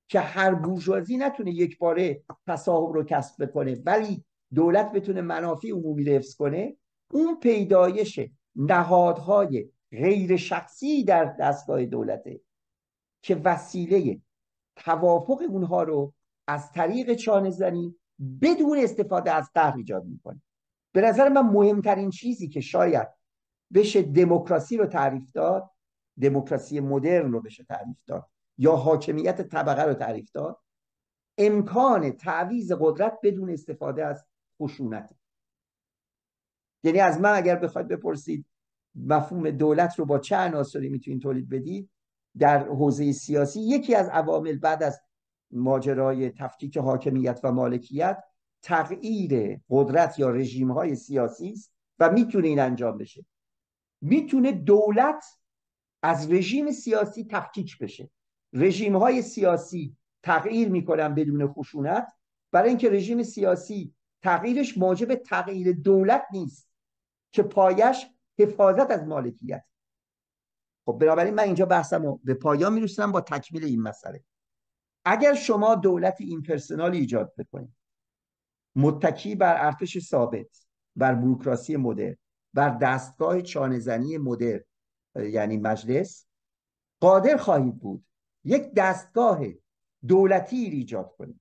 که هر بورژوازی نتونه یک باره تصاحب رو کسب بکنه ولی دولت بتونه منافع عمومی رو حفظ کنه، اون پیدایش نهادهای غیر شخصی در دستگاه دولته که وسیله توافق اونها رو از طریق چانه زنی بدون استفاده از قهر ایجاد میکنه. به نظر من مهمترین چیزی که شاید بشه دموکراسی رو تعریف داد، دموکراسی مدرن رو بشه تعریف داد یا حاکمیت طبقه رو تعریف داد، امکان تعویض قدرت بدون استفاده از خشونت. یعنی از من اگر بخواید بپرسید مفهوم دولت رو با چه عناصری میتونید تولید بدید در حوزه سیاسی، یکی از عوامل بعد از ماجرای تفکیک حاکمیت و مالکیت تغییر قدرت یا رژیم های سیاسی است و میتونه این انجام بشه. میتونه دولت از رژیم سیاسی تفکیک بشه، رژیم های سیاسی تغییر میکنن بدون خشونت، برای اینکه رژیم سیاسی تغییرش موجب تغییر دولت نیست که پایش حفاظت از مالکیت. خب بنابراین من اینجا بحثمو به پایان میرسونم با تکمیل این مسئله. اگر شما دولت ایمپرسونالی ایجاد بکنید متکی بر ارتش ثابت، بر بوروکراسی مدرن، بر دستگاه چانه‌زنی مدرن یعنی مجلس، قادر خواهید بود یک دستگاه دولتی ایجاد کنید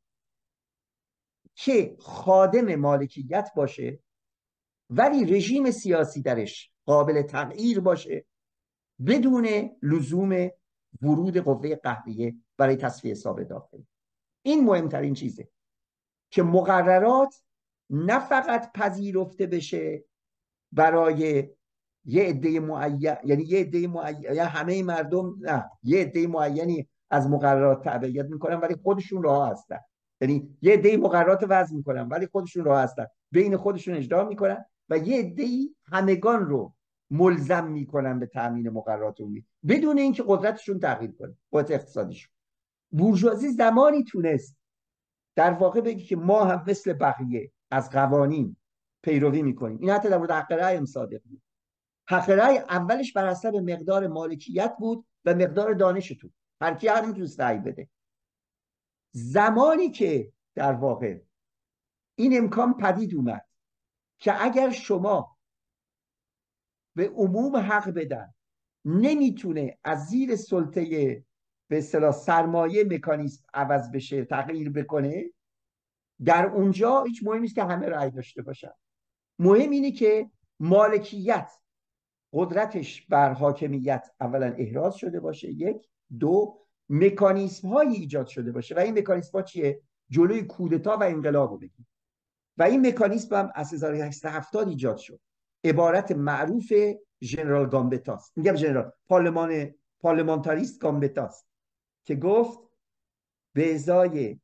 که خادم مالکیت باشه ولی رژیم سیاسی درش قابل تغییر باشه بدون لزوم ورود قوه قهریه برای تصفیه حساب داخلی. این مهمترین چیزه که مقررات نه فقط پذیرفته بشه برای یه عده معین، یعنی یه عده معین، یعنی همه مردم نه، یه عده معینی از مقررات تبعیت میکنن ولی خودشون رها هستن، یعنی یه عده مقررات وضع میکنن ولی خودشون رها هستن، بین خودشون اجرا میکنن و یه عده همگان رو ملزم میکنن به تامین مقررات عمومی بدون اینکه قدرتشون تغییر کنه، قدرت اقتصادیشون. بورژوازی زمانی تونست در واقع بگی که ما هم مثل بقیه از قوانین پیروی میکنیم. این حتی در مورد حق رأی هم صادق بود. حق رأی اولش بر حسب مقدار مالکیت بود و مقدار دانشتون، هر کی هر میتونست رأی بده. زمانی که در واقع این امکان پدید اومد که اگر شما به عموم حق بدن نمیتونه از زیر سلطه به اصطلاح سرمایه مکانیزم عوض بشه، تغییر بکنه، در اونجا هیچ مهم نیست که همه رأی داشته باشن. مهم اینه که مالکیت قدرتش بر حاکمیت اولا احراز شده باشه، یک. دو، مکانیزم هایی ایجاد شده باشه و این مکانیزم ها چیه؟ جلوی کودتا و انقلاب رو بگیم. و این مکانیزم هم از هزار و هشتصد و هفتاد ایجاد شد. عبارت معروف ژنرال گامبتاست، میگم ژنرال پارلمان پارلمانتاریست گامبتاست که گفت به ازای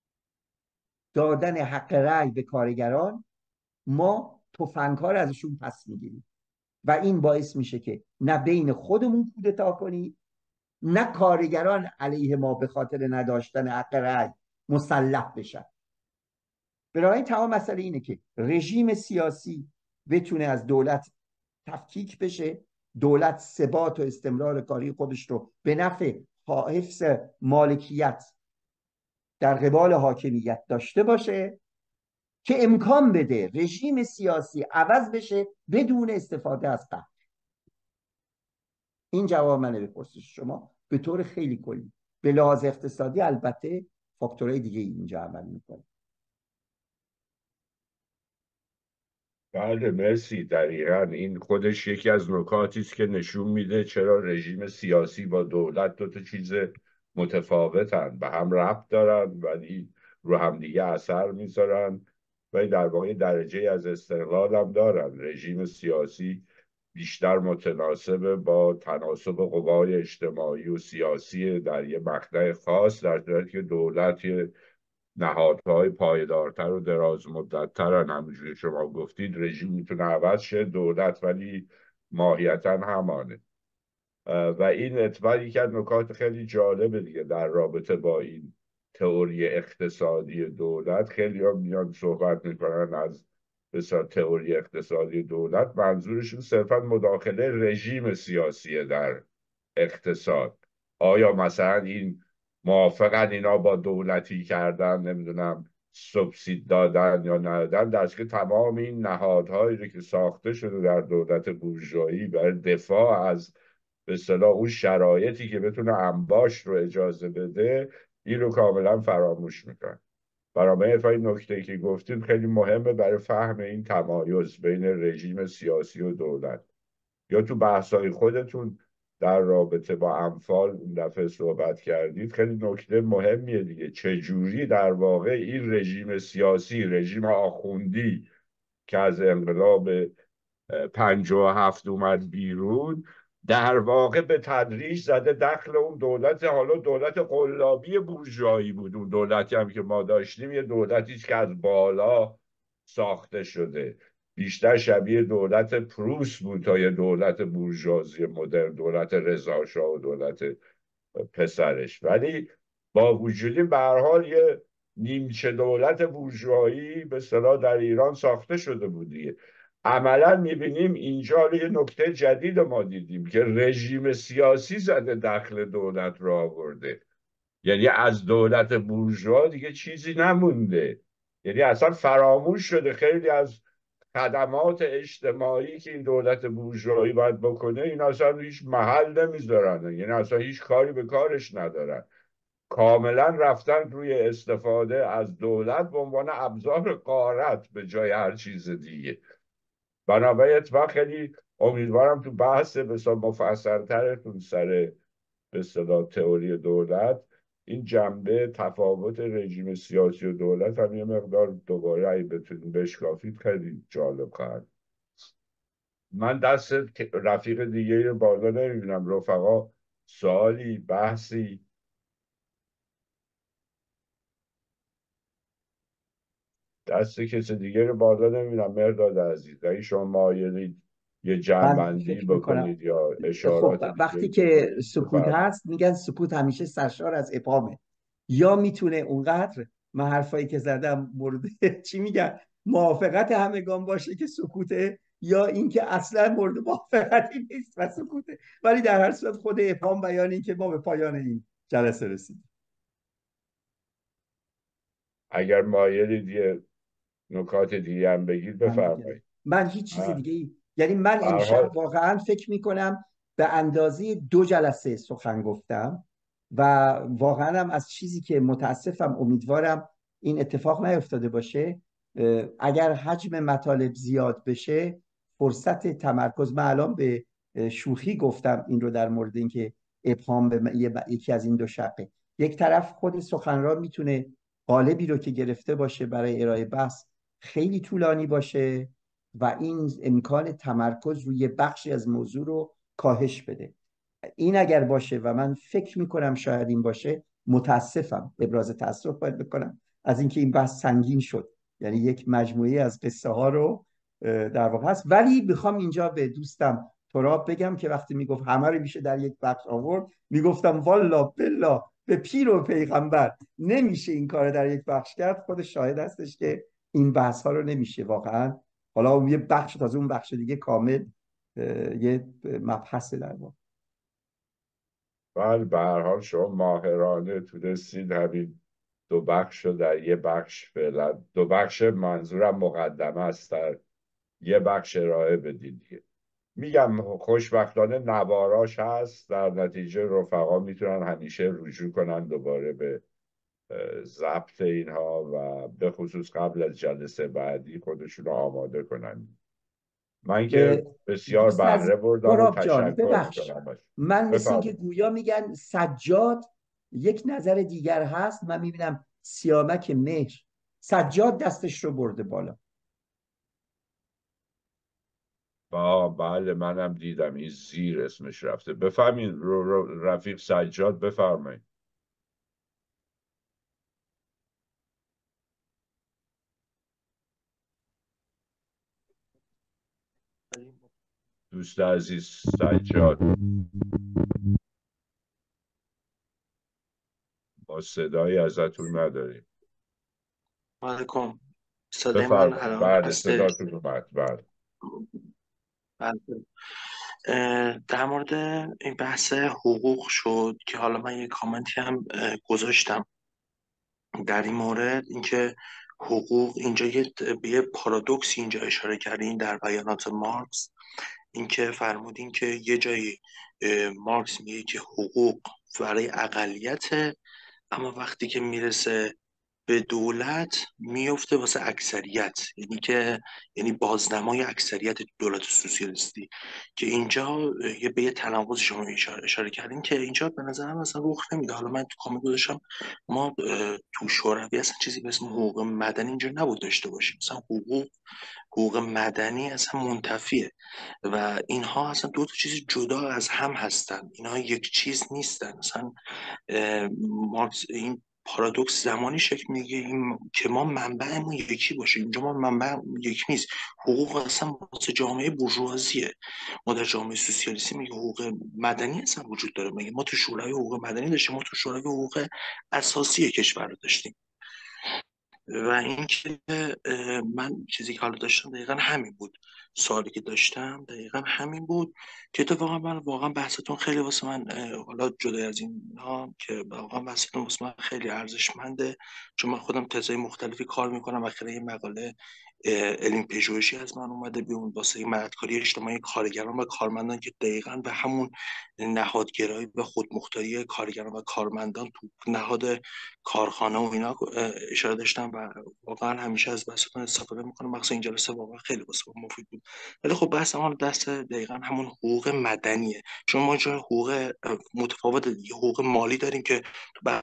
دادن حق رأی به کارگران ما تفنگ ها رو ازشون پس میگیریم و این باعث میشه که نه بین خودمون کودتا کنیم نه کارگران علیه ما به خاطر نداشتن حق رأی مسلح بشن. برای تمام مسئله اینه که رژیم سیاسی بتونه از دولت تفکیک بشه، دولت ثبات و استمرار کاری خودش رو به نفع حفظ مالکیت در قبال حاکمیت داشته باشه که امکان بده رژیم سیاسی عوض بشه بدون استفاده از قهر. این جواب منه به پرسش شما به طور خیلی کلی. به لحاظ اقتصادی البته فاکتورهای دیگه اینجا عمل میکنه. بله مرسی. دقیقا این خودش یکی از نکاتی است که نشون میده چرا رژیم سیاسی با دولت دو تا چیز متفاوتن، به هم ربط دارن ولی رو هم دیگه اثر میذارن ولی در واقع درجه از استقلال هم دارن. رژیم سیاسی بیشتر متناسب با تناسب قوای اجتماعی و سیاسی در یه مقطع خاص، در صورتی که دولت نهادهای پایدارتر و دراز مدت‌ترن. همونجوری شما گفتید رژیم میتونه عوض شه، دولت ولی ماهیتا همانه. و این اتفاق یکی از نکات خیلی جالبه دیگه در رابطه با این تئوری اقتصادی دولت. خیلی ها میان صحبت میکنن از بسیار تئوری اقتصادی دولت، منظورشون صرفا مداخله رژیم سیاسی در اقتصاد. آیا مثلا این موافقن اینا با دولتی کردن، نمیدونم سوبسید دادن یا ندادن، در که تمام این نهادهایی رو که ساخته شده در دولت بورژوایی برای دفاع از به اصطلاح اون شرایطی که بتونه انباش رو اجازه بده، این رو کاملا فراموش میکنن. برای این نکته که گفتیم خیلی مهمه برای فهم این تمایز بین رژیم سیاسی و دولت. یا تو بحث‌های خودتون در رابطه با انفال اون دفعه صحبت کردید، خیلی نکته مهمیه دیگه، چجوری در واقع این رژیم سیاسی، رژیم آخوندی که از انقلاب پنجاه و هفت اومد بیرون، در واقع به تدریج زده دخل اون دولت، حالا دولت قلابی بورژوایی بود. اون دولتی هم که ما داشتیم یه دولتی که از بالا ساخته شده، بیشتر شبیه دولت پروس بود تا یه دولت بورژوازی مدرن، دولت رضاشاه و دولت پسرش. ولی با وجودی به هر حال یه نیمچه دولت بورژوایی به اصطلاح در ایران ساخته شده بود دیگه. عملا میبینیم اینجا یه نکته جدید ما دیدیم که رژیم سیاسی زده دخل دولت را آورده، یعنی از دولت بورژوا دیگه چیزی نمونده، یعنی اصلا فراموش شده خیلی از خدمات اجتماعی که این دولت بورژوایی باید بکنه، این اصلا هیچ محل نمیذارن، یعنی اصلا هیچ کاری به کارش ندارن، کاملا رفتن روی استفاده از دولت به عنوان ابزار غارت به جای هر چیز دیگه. بنابراین اتفاقا خیلی امیدوارم تو بحث بسیار مفصل‌ترتون سر به اصطلاح تئوری دولت این جنبه تفاوت رژیم سیاسی و دولت هم یه مقدار دوباره اگه بتونید بشکافید خیلی جالب خواهد. من دست رفیق دیگه رو بالا نمیبینم. رفقا سوالی، بحثی؟ دست کسی دیگه رو بالا نمیبینم. مرداد عزیز اگه شما مایلید یه من جنبندی فکر میکنم بکنید یا خب اشارات دیگه وقتی که بکنید سکوت بفرمایید. هست میگن سکوت همیشه سرشار از ابهامه. یا میتونه اونقدر من حرفایی که زدم مورد چی میگن موافقت همگان باشه که سکوته، یا اینکه اصلا مورد موافقتی نیست و سکوته. ولی در هر صورت خود ابهام بیان این که ما به پایان این جلسه رسیدیم. اگر مایلید یه نکات دیگه هم بگید من دیگه بفرمایید. من هیچ چیز به دیگه ای، یعنی من هر امشب حال واقعا فکر میکنم به اندازه دو جلسه سخن گفتم و واقعا هم از چیزی که متاسفم، امیدوارم این اتفاق نیفتاده باشه. اگر حجم مطالب زیاد بشه فرصت تمرکز، من الان به شوخی گفتم این رو در مورد اینکه ابهام به یکی از این دو شقه، یک طرف خود سخنران میتونه قالبی رو که گرفته باشه برای ارائه بحث خیلی طولانی باشه و این امکان تمرکز روی بخشی از موضوع رو کاهش بده. این اگر باشه و من فکر میکنم شاید این باشه، متاسفم، ابراز تاسف باید بکنم از اینکه این بحث سنگین شد. یعنی یک مجموعه از قصه ها رو در واقع هست. ولی میخوام اینجا به دوستم تراب بگم که وقتی میگفت همه رو میشه در یک بخش آورد، میگفتم والا بلا به پیر و پیغمبر نمیشه این کار در یک بخش کرد. خود شاهد هستش که این بحث ها رو نمیشه واقعا، حالا اون یه بخش تازه اون بخش دیگه کامل یه مبحث در واقع. بله، به هر حال شما ماهرانه تونستید همین دو بخش رو در یه بخش، فعلا دو بخش منظورم مقدمه است، در یه بخش ارائه بدید دیگه. میگم خوشبختانه نواراش هست، در نتیجه رفقا میتونن همیشه رجوع کنن دوباره به ضبط اینها و به خصوص قبل از جلسه بعدی خودشون رو آماده کنن. من که بسیار دوست از بهره بردم و تراب جان تشکر ببخش، میکنم. من مثل اینکه بفرمایید. گویا میگن سجاد، یک نظر دیگر هست، من میبینم سیامک مهر سجاد دستش رو برده بالا. با بله منم دیدم این زیر اسمش رفته. بفهمین رو رو رفیق سجاد بفرمایید. دوست عزیز سجاد، با صدایی ازتون نداریم. علیکم، صدای من بفرمایید. الان بعد هسته؟ صداتون اومد. بعد بله. در مورد این بحث حقوق شد که حالا من یه کامنتی هم گذاشتم در این مورد، اینکه حقوق اینجا یه به یه پارادوکسی اینجا اشاره کردین در بیانات مارکس، اینکه فرمودین که یه جایی مارکس میگه که حقوق برای اقلیت، اما وقتی که میرسه به دولت میفته واسه اکثریت، یعنی که یعنی بازنمای اکثریت دولت سوسیالیستی، که اینجا یه به یه تناقض شما اشاره, اشاره کردین که اینجا به نظرم اصلا رخ نمیده. حالا من تو کامنت گذاشتم ما تو شوروی اصلا چیزی به اسم حقوق مدنی اینجا نبود داشته باشیم، مثلا حقوق حقوق مدنی اصلا منتفیه و اینها اصلا دو تا چیز جدا از هم هستن، اینها یک چیز نیستن. مثلا مارکس این پارادوکس زمانی شکل میگیره که ما منبعمون یکی باشه. اینجا ما منبع یک نیست. حقوق اصلا واسه جامعه بورژوازیه. ما در جامعه سوسیالیستی میگه حقوق مدنی اصلا وجود داره. میگه ما تو شورای حقوق مدنی داشتیم، ما تو شورای حقوق اساسی کشور رو داشتیم. و اینکه من چیزی که حالا داشتم دقیقا همین بود، سوالی که داشتم دقیقا همین بود که اتفاقا من واقعا بحثتون خیلی واسه من، حالا جدا از این ها، که واقعا بحثتون واسه من خیلی ارزشمنده، چون من خودم تزای مختلفی کار میکنم و خیلی مقاله علم پژوهشی از من اومده بیرون واسه مددکاری اجتماعی کارگران و کارمندان که دقیقا به همون نهادگرایی و خودمختاری کارگران و کارمندان تو نهاد کارخانه و اینا اشاره داشتم و واقعا همیشه از بحثتون استفاده میکنم، مخصوصا این جلسه واقعا خیلی واسه مفید بود. ولی خب بحث ما دست دقیقا همون حقوق مدنیه، چون ما جای حقوق متفاوت دیگه، حقوق مالی داریم که تو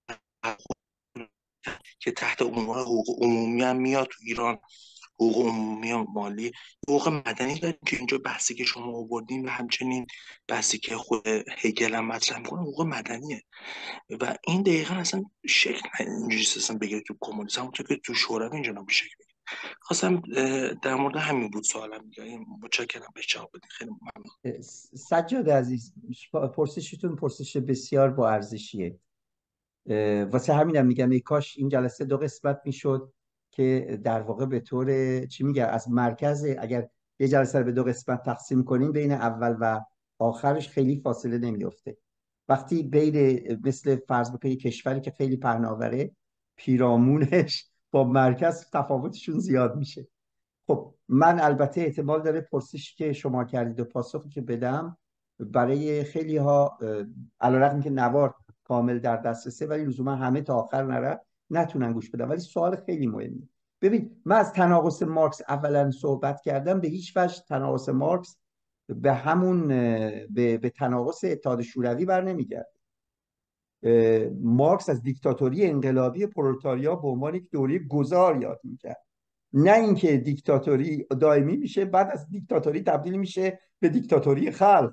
که تحت عنوان حقوق عمومی هم میاد تو ایران، حقوق عمومی و مالی. حقوق مدنی داریم که اینجا بحثی که شما آوردین و همچنین بحثی که خود هگل هم مطرح میکنه حقوق مدنیه و این دقیقا اصلا شکل اینجوری اصلا بگیره تو کمونیسم، همونطور که تو شوروی اینجا نبود شکل بگیره. خواستم در مورد همین بود سوالم دیگه. متشکرم، به جواب بدین. خیلی ممنون. سجاد عزیز، پرسشتون پرسش بسیار با ارزشیه. واسه همینم میگم ای کاش این جلسه دو قسمت میشد که در واقع به طور چی میگه از مرکز، اگر یه جلسه رو به دو قسمت تقسیم کنیم بین اول و آخرش خیلی فاصله نمیفته. وقتی بین مثل فرض بکنید کشوری که خیلی پهناوره، پیرامونش با مرکز تفاوتشون زیاد میشه. خب من البته احتمال داره پرسشی که شما کردید و پاسخی که بدم برای خیلی ها علیرغم که نوار کامل در دسترسه ولی لزوما همه تا آخر نره نتونن گوش بدن، ولی سوال خیلی مهمی. ببین من از تناقض مارکس اولا صحبت کردم، به هیچ وجه تناقض مارکس به همون به, به تناقض اتحاد شوروی بر نمیگرده. مارکس از دیکتاتوری انقلابی پرولتاریا به عنوان یک دوره گذار یاد میکرد، نه اینکه دیکتاتوری دائمی میشه بعد از دیکتاتوری تبدیل میشه به دیکتاتوری خلق.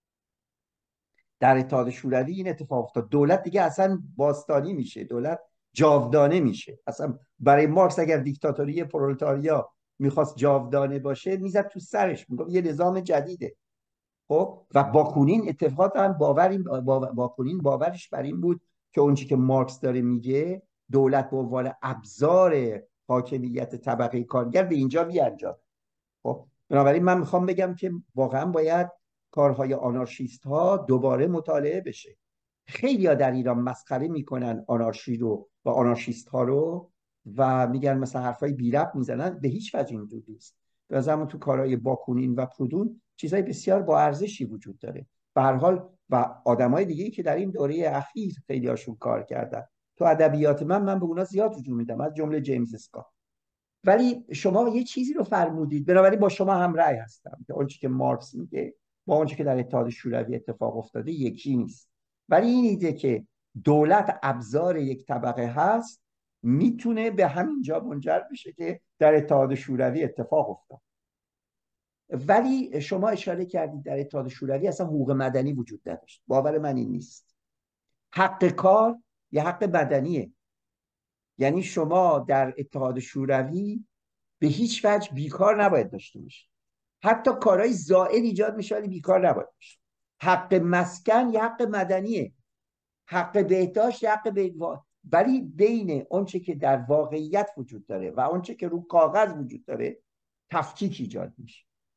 در اتحاد شوروی این اتفاق افتاد، دولت دیگه اصلا باستانی میشه، دولت جاودانه میشه. اصلا برای مارکس اگر دیکتاتوری پرولتاریا میخواست جاودانه باشه میزد تو سرش، میگفت یه نظام جدیده. خب و باکونین اتفاقا هم باور این باکونین باورش بر این بود که اونچه که مارکس داره میگه دولت به عنوان ابزار حاکمیت طبقه کارگر به اینجا بیانجام. خب بنابراین من میخوام بگم که واقعا باید کارهای آنارشیست ها دوباره مطالعه بشه. خیلی ها در ایران مسخره میکنن آنارشی رو و آنارشیست ها رو و میگن مثلا حرفای بی ربط میزنن، به هیچ وجه اینجوری نیست. به نظرم تو کارهای باکونین و پرودون چیزای بسیار با ارزشی وجود داره. به هر حال و آدمای دیگه‌ای که در این دوره اخیر خیلی هاشون کار کردن تو ادبیات من من به اونا زیاد رجوع میدم، از جمله جیمز اسکات. ولی شما یه چیزی رو فرمودید، بنابراین با شما هم رأی هستم که اون چیزی که مارکس میگه با اون چیزی که در اتحاد شوروی اتفاق افتاده یکی نیست. ولی این ایده که دولت ابزار یک طبقه هست میتونه به همین جا منجر بشه که در اتحاد شوروی اتفاق افتاد. ولی شما اشاره کردید در اتحاد شوروی اصلا حقوق مدنی وجود نداشت. باور من این نیست. حق کار یه حق مدنیه. یعنی شما در اتحاد شوروی به هیچ وجه بیکار نباید داشته باشید. حتی کارهای زائد ایجاد میشه ولی بیکار نباید باشید. حق مسکن یه حق مدنیه، حق بهداشت یه حق به... ولی بین اونچه که در واقعیت وجود داره و اونچه که رو کاغذ وجود داره تفکیک ایجاد میشه.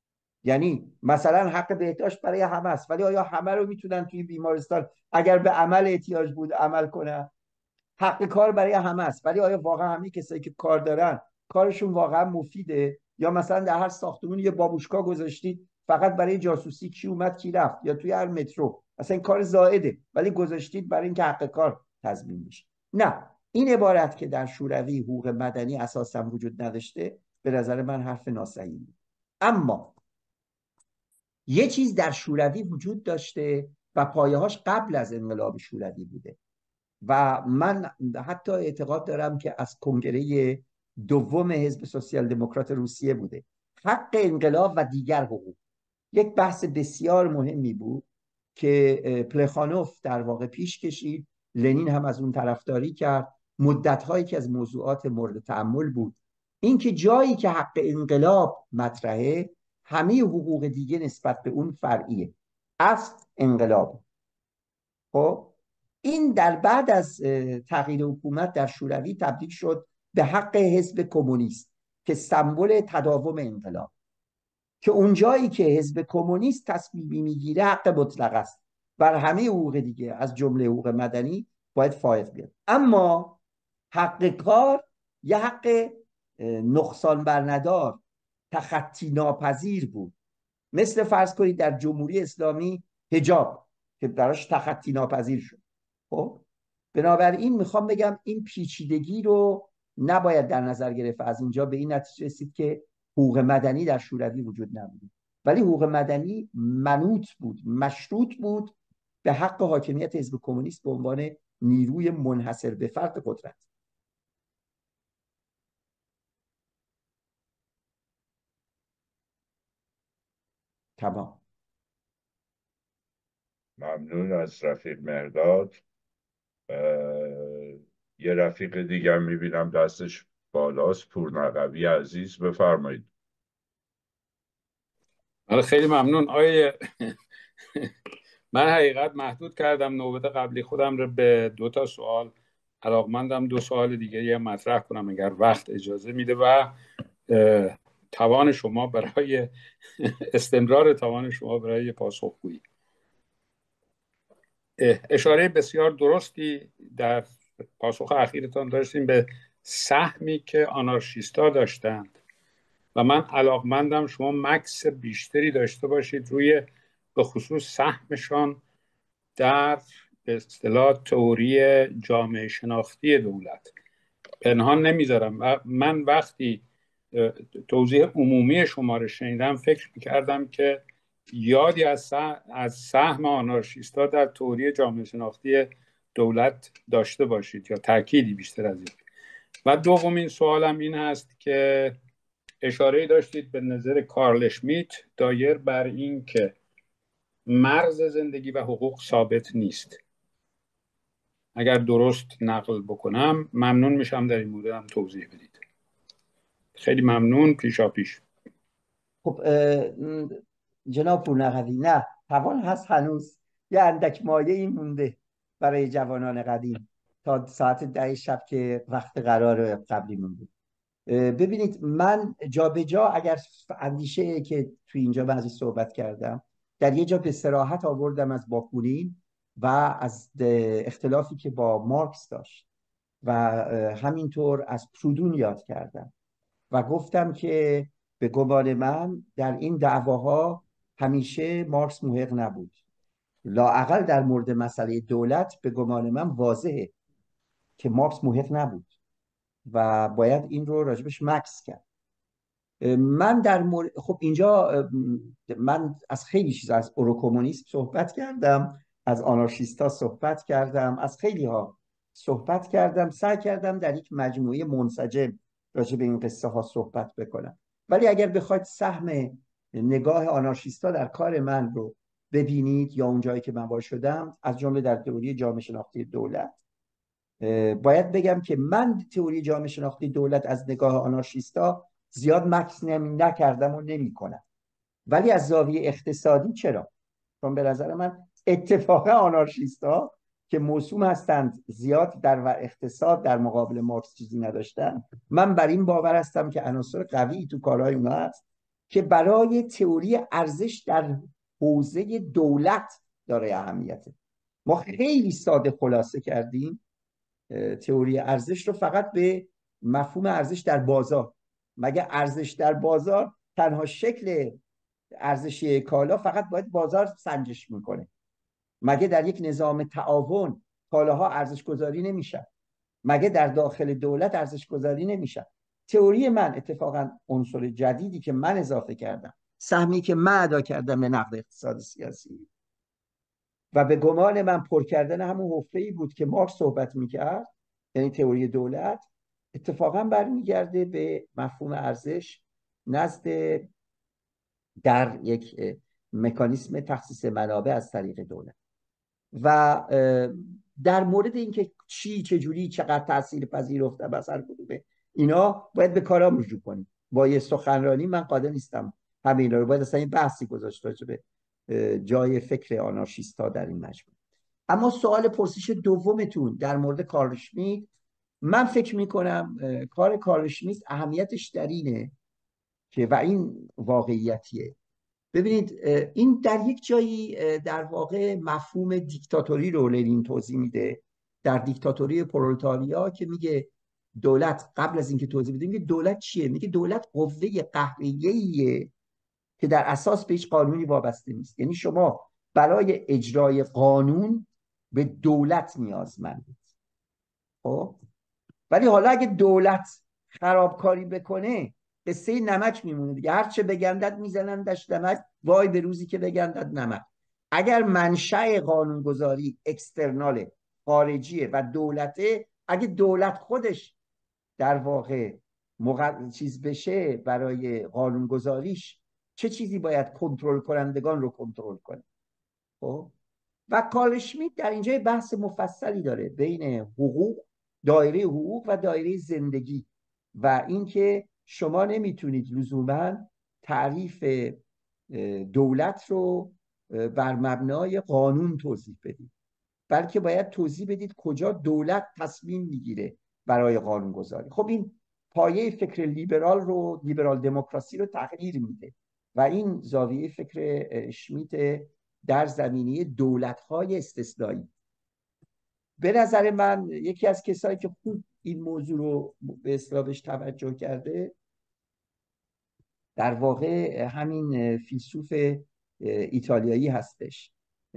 یعنی مثلا حق بهداشت برای همه است، ولی آیا همه رو میتونن توی بیمارستان اگر به عمل احتیاج بود عمل کنن؟ حق کار برای همه است، ولی آیا واقعا همه کسایی که کار دارن کارشون واقعا مفیده؟ یا مثلا در هر ساختمون یه بابوشکا گذاشتید فقط برای جاسوسی کی اومد کی رفت، یا توی هر مترو مثلا این کار زائده ولی گذاشتید برای اینکه حق کار تضمین بشه. نه، این عبارت که در شوروی حقوق مدنی اساسا وجود نداشته به نظر من حرف ناصحیحی. اما یه چیز در شوروی وجود داشته و پایه‌هاش قبل از انقلاب شوروی بوده و من حتی اعتقاد دارم که از کنگره دوم حزب سوسیال دموکرات روسیه بوده. حق انقلاب و دیگر حقوق یک بحث بسیار مهمی بود که پلخانوف در واقع پیش کشید، لنین هم از اون طرفداری کرد، مدت‌هایی که از موضوعات مورد تأمل بود. اینکه جایی که حق انقلاب مطرحه همه حقوق دیگه نسبت به اون فرعیه، اصل انقلاب. خب این در بعد از تغییر حکومت در شوروی تبدیل شد به حق حزب کمونیست که سمبل تداوم انقلاب، که اونجایی که حزب کمونیست تصمیمی میگیره حق مطلق است، بر همه حقوق دیگه از جمله حقوق مدنی باید فائق بیاد. اما حق کار یه حق نقصان برندار، تخطی ناپذیر بود. مثل فرض کنید در جمهوری اسلامی حجاب که براش تخطی ناپذیر شد. خب بنابراین میخوام بگم این پیچیدگی رو نباید در نظر گرفت. از اینجا به این نتیجه رسید که حقوق مدنی در شوروی وجود نبود، ولی حقوق مدنی منوط بود، مشروط بود به حق حاکمیت حزب کمونیست به عنوان نیروی منحصر به فرد قدرت. تمام. ممنون از رفیق مهرداد. یه رفیق دیگه هم میبینم دستش بالاست، پورنقوی عزیز، بفرمایید. خیلی ممنون آیه. من حقیقت محدود کردم نوبت قبلی خودم رو به دو تا سوال، علاقمندم دو سوال دیگه یه مطرح کنم اگر وقت اجازه میده و توان شما برای استمرار توان شما برای پاسخگویی. اشاره بسیار درستی در پاسخ اخیرتان داشتیم به سهمی که آنارشیستا داشتند و من علاقمندم شما مکس بیشتری داشته باشید روی به خصوص سهمشان در به اصطلاح تئوری جامعه شناختی دولت. پنهان نمیذارم و من وقتی توضیح عمومی شما رو شنیدم فکر میکردم که یادی از از سهم آنارشیستا در تئوری جامعه شناختی دولت داشته باشید یا تأکیدی بیشتر از این. و دومین سوالم این هست که اشاره داشتید به نظر کارل اشمیت دایر بر این که مرز زندگی و حقوق ثابت نیست. اگر درست نقل بکنم ممنون میشم در این مورد هم توضیح بدید. خیلی ممنون. پیشا پیش. خب جناب پورنقوی، نه توان هست، هنوز یه اندک مایه این مونده برای جوانان قدیم تا ساعت ده شب که وقت قرار قبلی مونده. ببینید من جا به جا اگر اندیشه که توی اینجا بعضی صحبت کردم در یه جا به صراحت آوردم از باکونین و از اختلافی که با مارکس داشت و همینطور از پرودون یاد کردم و گفتم که به گمان من در این دعواها همیشه مارکس محق نبود. لااقل در مورد مسئله دولت به گمان من واضحه که مارکس محق نبود و باید این رو راجبش مکس کرد. من در مورد خب اینجا من از خیلی چیز، از اوروکومونیسم صحبت کردم، از آنارشیستا صحبت کردم، از خیلی ها صحبت کردم، سعی کردم در یک مجموعه منسجم راجع به این قصه ها صحبت بکنم. ولی اگر بخواید سهم نگاه آنارشیستا در کار من رو ببینید یا اونجایی که من باز شدم، از جمله در تئوری جامعه شناختی دولت، باید بگم که من تئوری جامعه شناختی دولت از نگاه آنارشیستا زیاد مکس نکردم و نمی کنم. ولی از زاویه اقتصادی چرا؟ چون به نظر من اتفاق آنارشیستا که موسوم هستند زیاد در اقتصاد در مقابل مارکس چیزی نداشتن، من بر این باور هستم که عناصر قوی تو کارهای اونا هست که برای تئوری ارزش در حوزه دولت داره اهمیته. ما خیلی ساده خلاصه کردیم تئوری ارزش رو فقط به مفهوم ارزش در بازار. مگه ارزش در بازار تنها شکل ارزشی کالا فقط باید بازار سنجش میکنه؟ مگه در یک نظام تعاون کالاها ارزش گذاری نمیشن؟ مگه در داخل دولت ارزش گذاری نمیشن؟ تئوری من اتفاقا عنصر جدیدی که من اضافه کردم، سهمی که من ادا کردم به نقد اقتصاد سیاسی و به گمان من پر کردن همون حفره‌ای بود که مارکس صحبت میکرد، یعنی تئوری دولت، اتفاقا برمیگرده به مفهوم ارزش نزد در یک مکانیسم تخصیص منابع از طریق دولت. و در مورد اینکه چی چجوری چقدر تاثیر پذیرفته بسر کدومه اینا باید به کارام رجوع کنیم. با یه سخنرانی من قادر نیستم همه اینا رو، باید اصلا این بحثی گذاشت راجع به جای فکر آنارشیستا در این مجموعه. اما سوال پرسش دومتون در مورد کارل شمیت، من فکر میکنم کار کارل شمیت اهمیتش در اینه که و این واقعیتیه. ببینید این در یک جایی در واقع مفهوم دیکتاتوری رو لنین توضیح میده در دیکتاتوری پرولتاریا، که میگه دولت، قبل از اینکه توضیح بده میگه دولت چیه؟ میگه دولت قوه قهریه‌ایه که در اساس به هیچ قانونی وابسته نیست. یعنی شما برای اجرای قانون به دولت نیازمندید. خب ولی حالا اگه دولت خرابکاری بکنه قصه نمک میمونه دیگه، هر چه بگندد میزنندش نمک، وای به روزی که بگندد نمک. اگر منشأ قانونگذاری اکسترناله، خارجیه و دولته، اگه دولت خودش در واقع مق... چیز بشه برای قانونگذاریش، چه چیزی باید کنترل کنندگان رو کنترل کنه؟ خب و کارل شمیت در اینجا بحث مفصلی داره بین حقوق، دایره حقوق و دایره زندگی، و اینکه شما نمیتونید لزوما تعریف دولت رو بر مبنای قانون توضیح بدید، بلکه باید توضیح بدید کجا دولت تصمیم میگیره برای قانون گذاری. خب این پایه فکر لیبرال رو، لیبرال دموکراسی رو تغییر میده و این زاویه فکر شمیت در زمینه دولت‌های استثنایی. به نظر من یکی از کسایی که خوب این موضوع رو به اصطلاح بهش توجه کرده در واقع همین فیلسوف ایتالیایی هستش،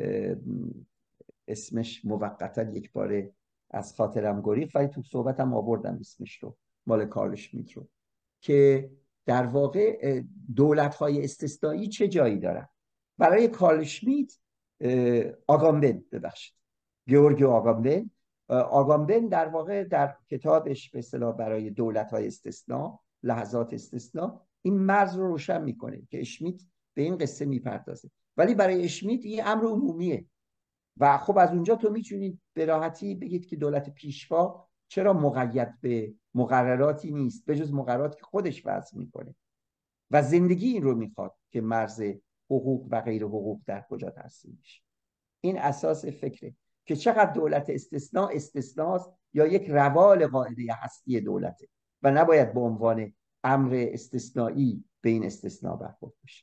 اسمش موقتا یک باره از خاطرم گریخت ولی تو صحبتم آوردم اسمش رو، مال کارل شمیت رو، که در واقع دولت‌های استثنایی چه جایی دارن. برای کارل شمیت آگامبن ببخشید گیورگ آگامبن آگامبن در واقع در کتابش به اصطلاح برای دولت‌های استثنا، لحظات استثنا، این مرز رو روشن میکنه که شمیت به این قصه میپردازه، ولی برای شمیت این امر عمومیه و خب از اونجا تو میتونید به راحتی بگید که دولت پیشوا چرا مقید به مقرراتی نیست به جز مقرراتی که خودش وضع میکنه و زندگی این رو میخواد که مرز حقوق و غیر حقوق در کجا ترسیم میشه. این اساس فکره که چقدر دولت استثناء استثناست یا یک روال قاعده هستی دولته و نباید به عنوان امر استثنایی به این استثناء برخورد بشه.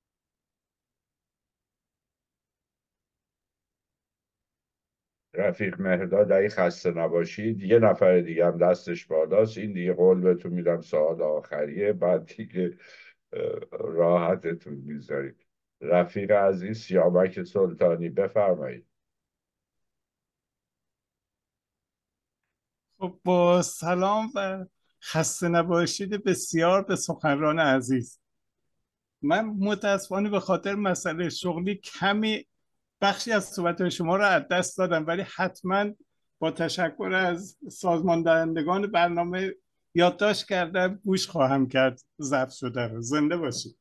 رفیق مهرداد اگه خسته نباشید، یه نفر دیگه هم دستش بالاست، این دیگه قول بهتون میدم سوال آخریه، بعد دیگه راحتتون میذارید. رفیق عزیز سیامک سلطانی بفرمایید. خب با سلام و خسته نباشید بسیار به سخنران عزیز. من متاسفانه به خاطر مسئله شغلی کمی بخشی از صحبت شما را از دست دادم، ولی حتما با تشکر از سازمان دهندگان برنامه یادداشت کردم، گوش خواهم کرد ضبط شده رو. زنده باشید.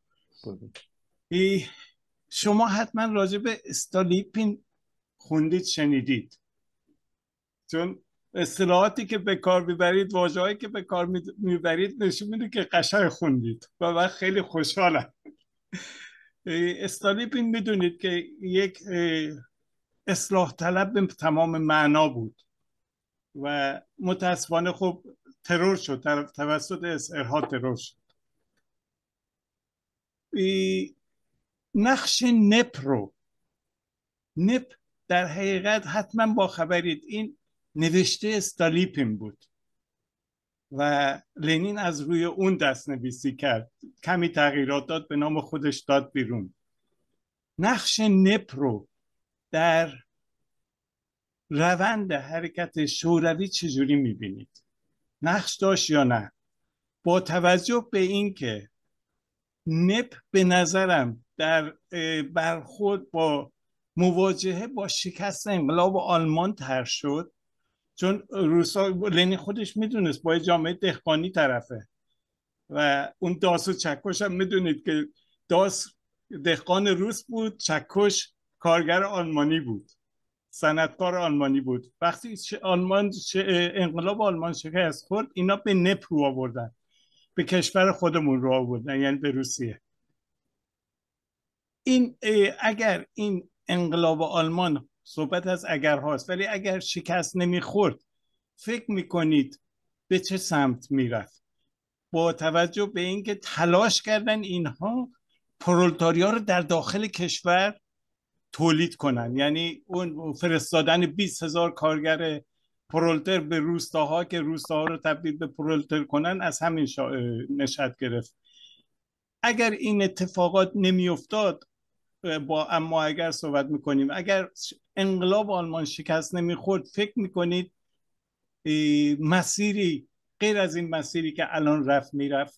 شما حتما راجع به استالیپین خوندید، شنیدید، چون اصطلاحاتی که به کار میبرید، واژه‌هایی که به کار میبرید نشون میده که قشنگ خوندید و من خیلی خوشحالم. استالیپین میدونید که یک اصلاح طلب به تمام معنا بود و متاسفانه خب ترور شد، توسط اس ار ها ترور شد. نقش نپ رو، نپ در حقیقت حتما با خبرید این نوشته استالیپین بود و لنین از روی اون دست نویسی کرد، کمی تغییرات داد، به نام خودش داد بیرون. نقش نپ رو در روند حرکت شوروی چجوری میبینید؟ نقش داشت یا نه؟ با توجه به اینکه نپ به نظرم در برخورد با مواجهه با شکست انقلاب آلمان طرح شد، چون روسا، لنین خودش میدونست با جامعه دهقانی طرفه و اون داس و چکش هم میدونید که داس دهقان روس بود، چکش کارگر آلمانی بود، صنعتکار آلمانی بود. وقتی آلمان انقلاب آلمان شکست خورد، اینا به نپ رو آوردن، به کشور خودمون رو آوردن، یعنی به روسیه. این اگر این انقلاب آلمان، صحبت از اگر هاست، ولی اگر شکست نمیخورد فکر میکنید به چه سمت میرفت؟ با توجه به اینکه تلاش کردن اینها پرولتاریا رو در داخل کشور تولید کنن، یعنی اون فرستادن بیست هزار کارگر پرولتر به روستاها که روستاها رو تبدیل به پرولتر کنن، از همین نشأت گرفت. اگر این اتفاقات نمیافتاد، با اما اگر صحبت میکنیم، اگر انقلاب آلمان شکست نمیخورد، فکر میکنید مسیری غیر از این مسیری که الان رفت میرفت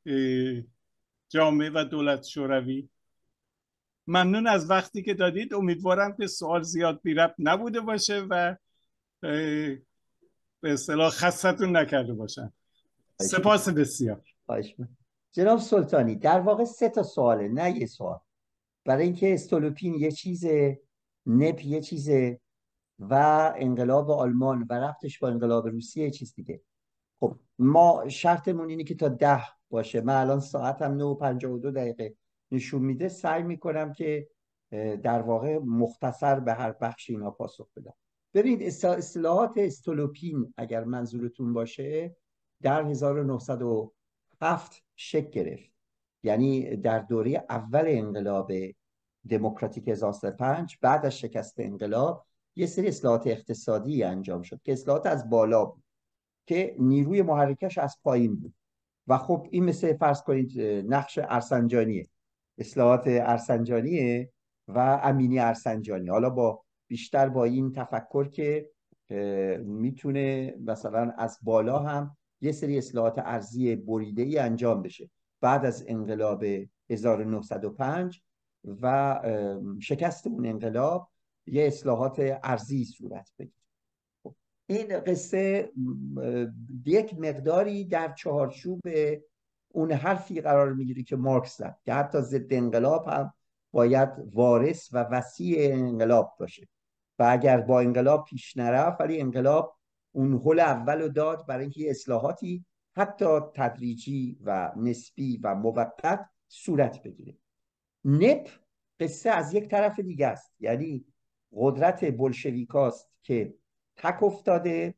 جامعه و دولت شوروی؟ ممنون از وقتی که دادید. امیدوارم که سوال زیاد بی ربط نبوده باشه و به اصطلاح خستتون نکرده باشم. سپاس بسیار. جناب سلطانی، در واقع سه تا سواله، نه یه سوال، برای اینکه استولوپین یه چیزه، نپ یه چیزه و انقلاب آلمان و ربطش با انقلاب روسیه یه چیز دیگه. خب ما شرطمون اینه که تا ده باشه. من الان ساعتم نه و پنجاه و دو دقیقه نشون میده. سعی میکنم که در واقع مختصر به هر بخش اینا پاسخ بدم. ببینید، اصطلاحات استولوپین اگر منظورتون باشه در هزار و نهصد و هفت شکل گرفت، یعنی در دوره اول انقلاب دموکراتیک هزار و نهصد و پنج. بعد از شکست انقلاب یه سری اصلاحات اقتصادی انجام شد که اصلاحات از بالا بود، که نیروی محرکش از پایین بود. و خب این مثل فرض کنید نقش ارسنجانیه، اصلاحات ارسنجانیه و امینی ارسنجانی، حالا با بیشتر با این تفکر که میتونه مثلا از بالا هم یه سری اصلاحات ارضی بریده‌ای انجام بشه. بعد از انقلاب هزار و نهصد و پنج و شکست اون انقلاب یه اصلاحات ارضی صورت بگیره. این قصه یک مقداری در چهارچوب اون حرفی قرار میگیره که مارکس زد که حتی ضد انقلاب هم باید وارث و وصی انقلاب باشه و اگر با انقلاب پیش نرفت، ولی انقلاب اون هول اول رو داد برای اینکه اصلاحاتی حتی تدریجی و نسبی و موقت صورت بگیره. نپ قصه از یک طرف دیگه است، یعنی قدرت بولشویکاست که تک افتاده،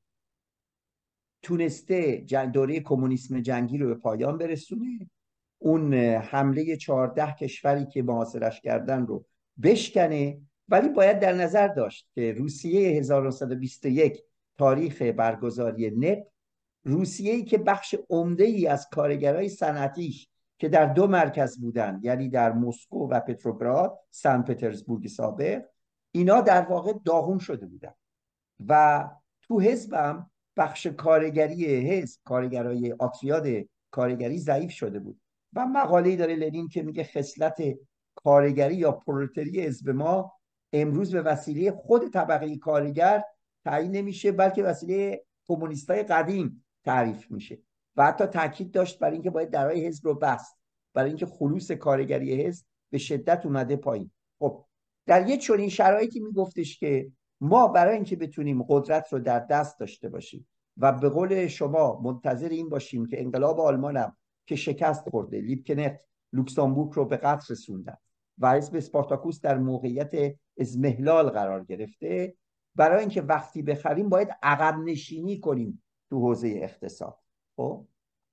تونسته دوره کمونیسم جنگی رو به پایان برسونه، اون حمله چهارده کشوری که محاصرش کردن رو بشکنه. ولی باید در نظر داشت که روسیه هزار و نهصد و بیست و یک تاریخ برگزاری نپ، روسیه‌ای که بخش عمده‌ای از کارگرای صنعتیش که در دو مرکز بودن، یعنی در مسکو و پتروگراد، سن پترزبورگ سابق، اینا در واقع داغون شده بودن و تو حزبم بخش کارگری حزب، کارگرای آتریاد کارگری ضعیف شده بود و مقاله‌ای داره لنین که میگه خصلت کارگری یا پرولتری حزب ما امروز به وسیله خود طبقه کارگر تعیین نمیشه، بلکه وسیله کمونیستای قدیم تعریف میشه و حتی تاکید داشت بر اینکه باید درهای حزب رو بست، برای اینکه خلوص کارگری حزب به شدت اومده پایین. خب در یه چنین شرایطی میگفتش که ما برای اینکه بتونیم قدرت رو در دست داشته باشیم و به قول شما منتظر این باشیم که انقلاب آلمان هم که شکست خورده، لیبکنخت لوکسامبورگ رو به قتل رسوندن و حزب اسپارتاکوس در موقعیت اضمحلال قرار گرفته، برای اینکه وقتی بخریم باید عقب نشینی کنیم تو حوزه اقتصاد. خب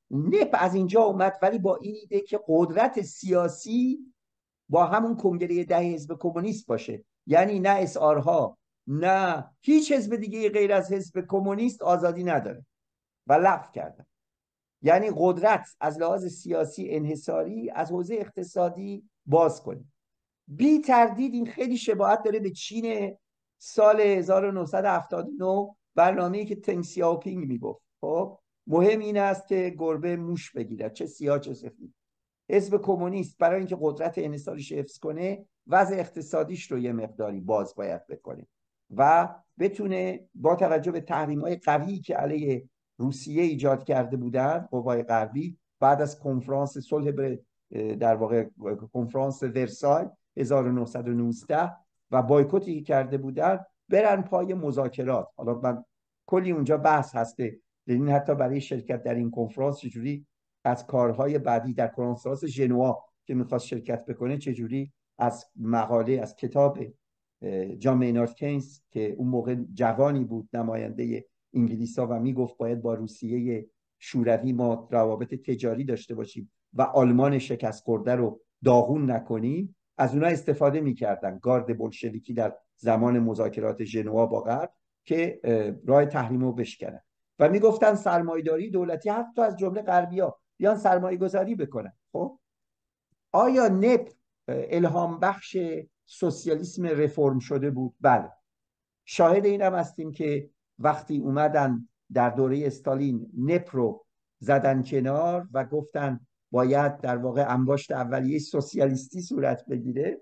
نپ از اینجا اومد، ولی با این ایده که قدرت سیاسی با همون کنگره ده حزب کمونیست باشه، یعنی نه اس آرها نه هیچ حزب دیگه غیر از حزب کمونیست آزادی نداره و لغو کردن. یعنی قدرت از لحاظ سیاسی انحصاری، از حوزه اقتصادی باز کنیم. بی تردید این خیلی شباهت داره به چین سال هزار و نهصد و هفتاد و نه، برنامه‌ای که تنگ سیاوپینگ میگفت. خب مهم این است که گربه موش بگیرد، چه سیاه چه سفید. حزب کمونیست برای اینکه قدرت انحصاریش حفظ کنه، وضع اقتصادیش رو یه مقداری باز باید بکنه و بتونه با توجه به تحریم‌های قوی که علیه روسیه ایجاد کرده بودن قوای غربی بعد از کنفرانس صلح در واقع کنفرانس ورسای هزار و نهصد و نوزده و بایکوتی که کرده بودن، برن پای مذاکرات. حالا من کلی اونجا بحث هسته، یعنی حتی برای شرکت در این کنفرانس چجوری از کارهای بعدی در کنفرانس ژنوا که میخواست شرکت بکنه، چجوری از مقاله از کتاب جان مینارد کینز که اون موقع جوانی بود، نماینده انگلیس ها و میگفت باید با روسیه شوروی ما روابط تجاری داشته باشیم و آلمان شکست خورده رو داغون نکنیم، از اونها استفاده میکردن گارد بولشویکی در زمان مذاکرات ژنوا با غرب که راه تحریم رو بشکنن و میگفتن سرمایه‌داری دولتی حتی از جمله غربی‌ها بیان سرمایه گذاری بکنن. خب آیا نپ الهام بخش سوسیالیسم رفرم شده بود؟ بله. شاهد اینم هستیم که وقتی اومدن در دوره استالین نپ رو زدن کنار و گفتن باید در واقع انباشت اولیه سوسیالیستی صورت بگیره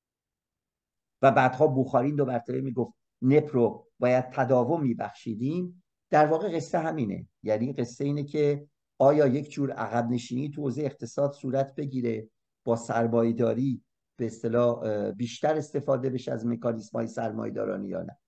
و بعدها بوخارین دو مرتبه میگفت نپ رو باید تداوم میبخشیدیم، در واقع قصه همینه. یعنی قصه اینه که آیا یک جور عقب نشینی تو حوزه اقتصاد صورت بگیره، با سرمایه‌داری به اصطلاح بیشتر استفاده بشه از مکانیزم‌های سرمایه‌دارانه یا نه؟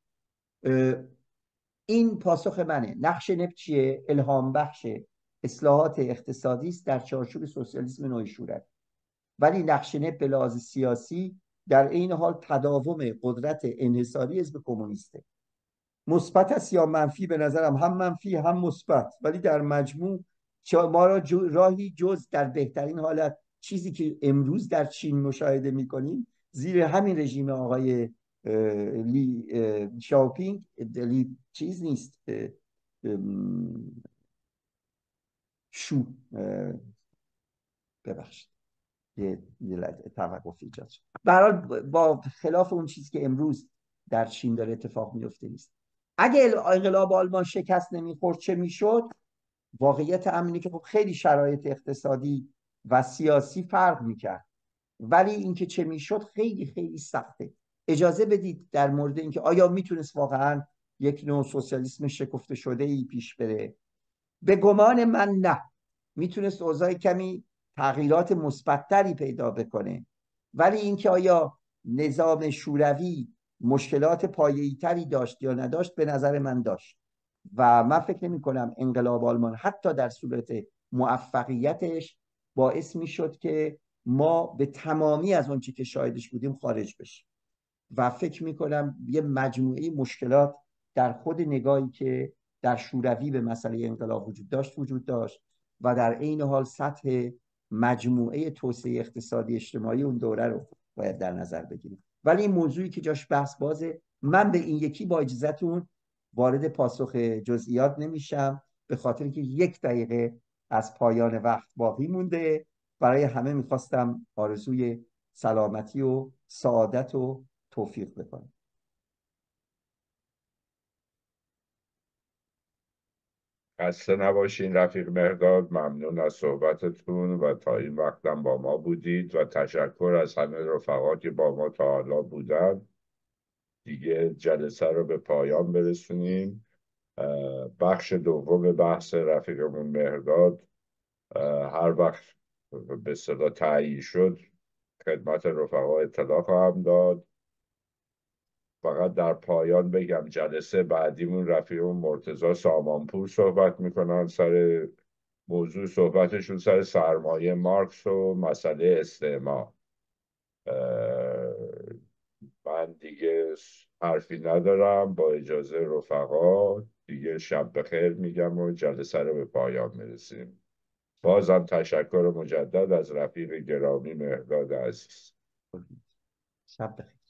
این پاسخ منه. نقش نپ چیه؟ الهام بخش اصلاحات اقتصادی است در چارچوب سوسیالیسم نوعی شورت، ولی نقش نپ به لحاظ سیاسی در این حال تداوم قدرت انحصاری حزب کمونیسته. مثبت است یا منفی؟ به نظرم هم منفی هم مثبت، ولی در مجموع ما را جو راهی جز در بهترین حالت چیزی که امروز در چین مشاهده می‌کنیم زیر همین رژیم آقای لی شاوپینگ لی چیز نیست، شو ببخشید یه توقف ایجاد شد. به هر حال با خلاف اون چیزی که امروز در چین داره اتفاق میفته نیست. اگه انقلاب آلمان شکست نمیخورد چه میشد؟ واقعیت امینه که خب خیلی شرایط اقتصادی و سیاسی فرق میکرد، ولی اینکه چه میشد خیلی خیلی سخته. اجازه بدید در مورد اینکه آیا میتونست واقعا یک نوع سوسیالیسم شکفته شده ای پیش بره، به گمان من نه. میتونست اوضاع کمی تغییرات مثبت‌تری پیدا بکنه، ولی اینکه آیا نظام شوروی مشکلات پایه‌ای تری داشت یا نداشت، به نظر من داشت و من فکر نمی کنم انقلاب آلمان حتی در صورت موفقیتش باعث می شد که ما به تمامی از اون چی که شاهدش بودیم خارج بشیم و فکر می کنم یه مجموعه مشکلات در خود نگاهی که در شوروی به مسئله انقلاب وجود داشت وجود داشت و در عین حال سطح مجموعه توسعه اقتصادی اجتماعی اون دوره رو باید در نظر بگیریم. ولی این موضوعی که جاش بحث بازه، من به این یکی با اجازهتون وارد پاسخ جزئیات نمیشم، به خاطر که یک دقیقه از پایان وقت باقی مونده. برای همه میخواستم آرزوی سلامتی و سعادت و توفیق بکنم. خسته نباشین رفیق مهرداد، ممنون از صحبتتون و تا این وقتم با ما بودید و تشکر از همه رفقا که با ما تا حالا بودن. دیگه جلسه رو به پایان برسونیم. بخش دوم بحث رفیقمون مهرداد هر وقت به صدا تعیین شد خدمت رفقا اطلاع خواهم داد. فقط در پایان بگم جلسه بعدیمون رفیقمون مرتضی سامانپور صحبت میکنن سر موضوع صحبتشون سر سرمایه مارکس و مسئله استعمار. من دیگه حرفی ندارم، با اجازه رفقا دیگه شب بخیر میگم و جلسه رو به پایان میرسیم. بازم تشکر مجدد از رفیق گرامی مهرداد عزیز. شب بخیر.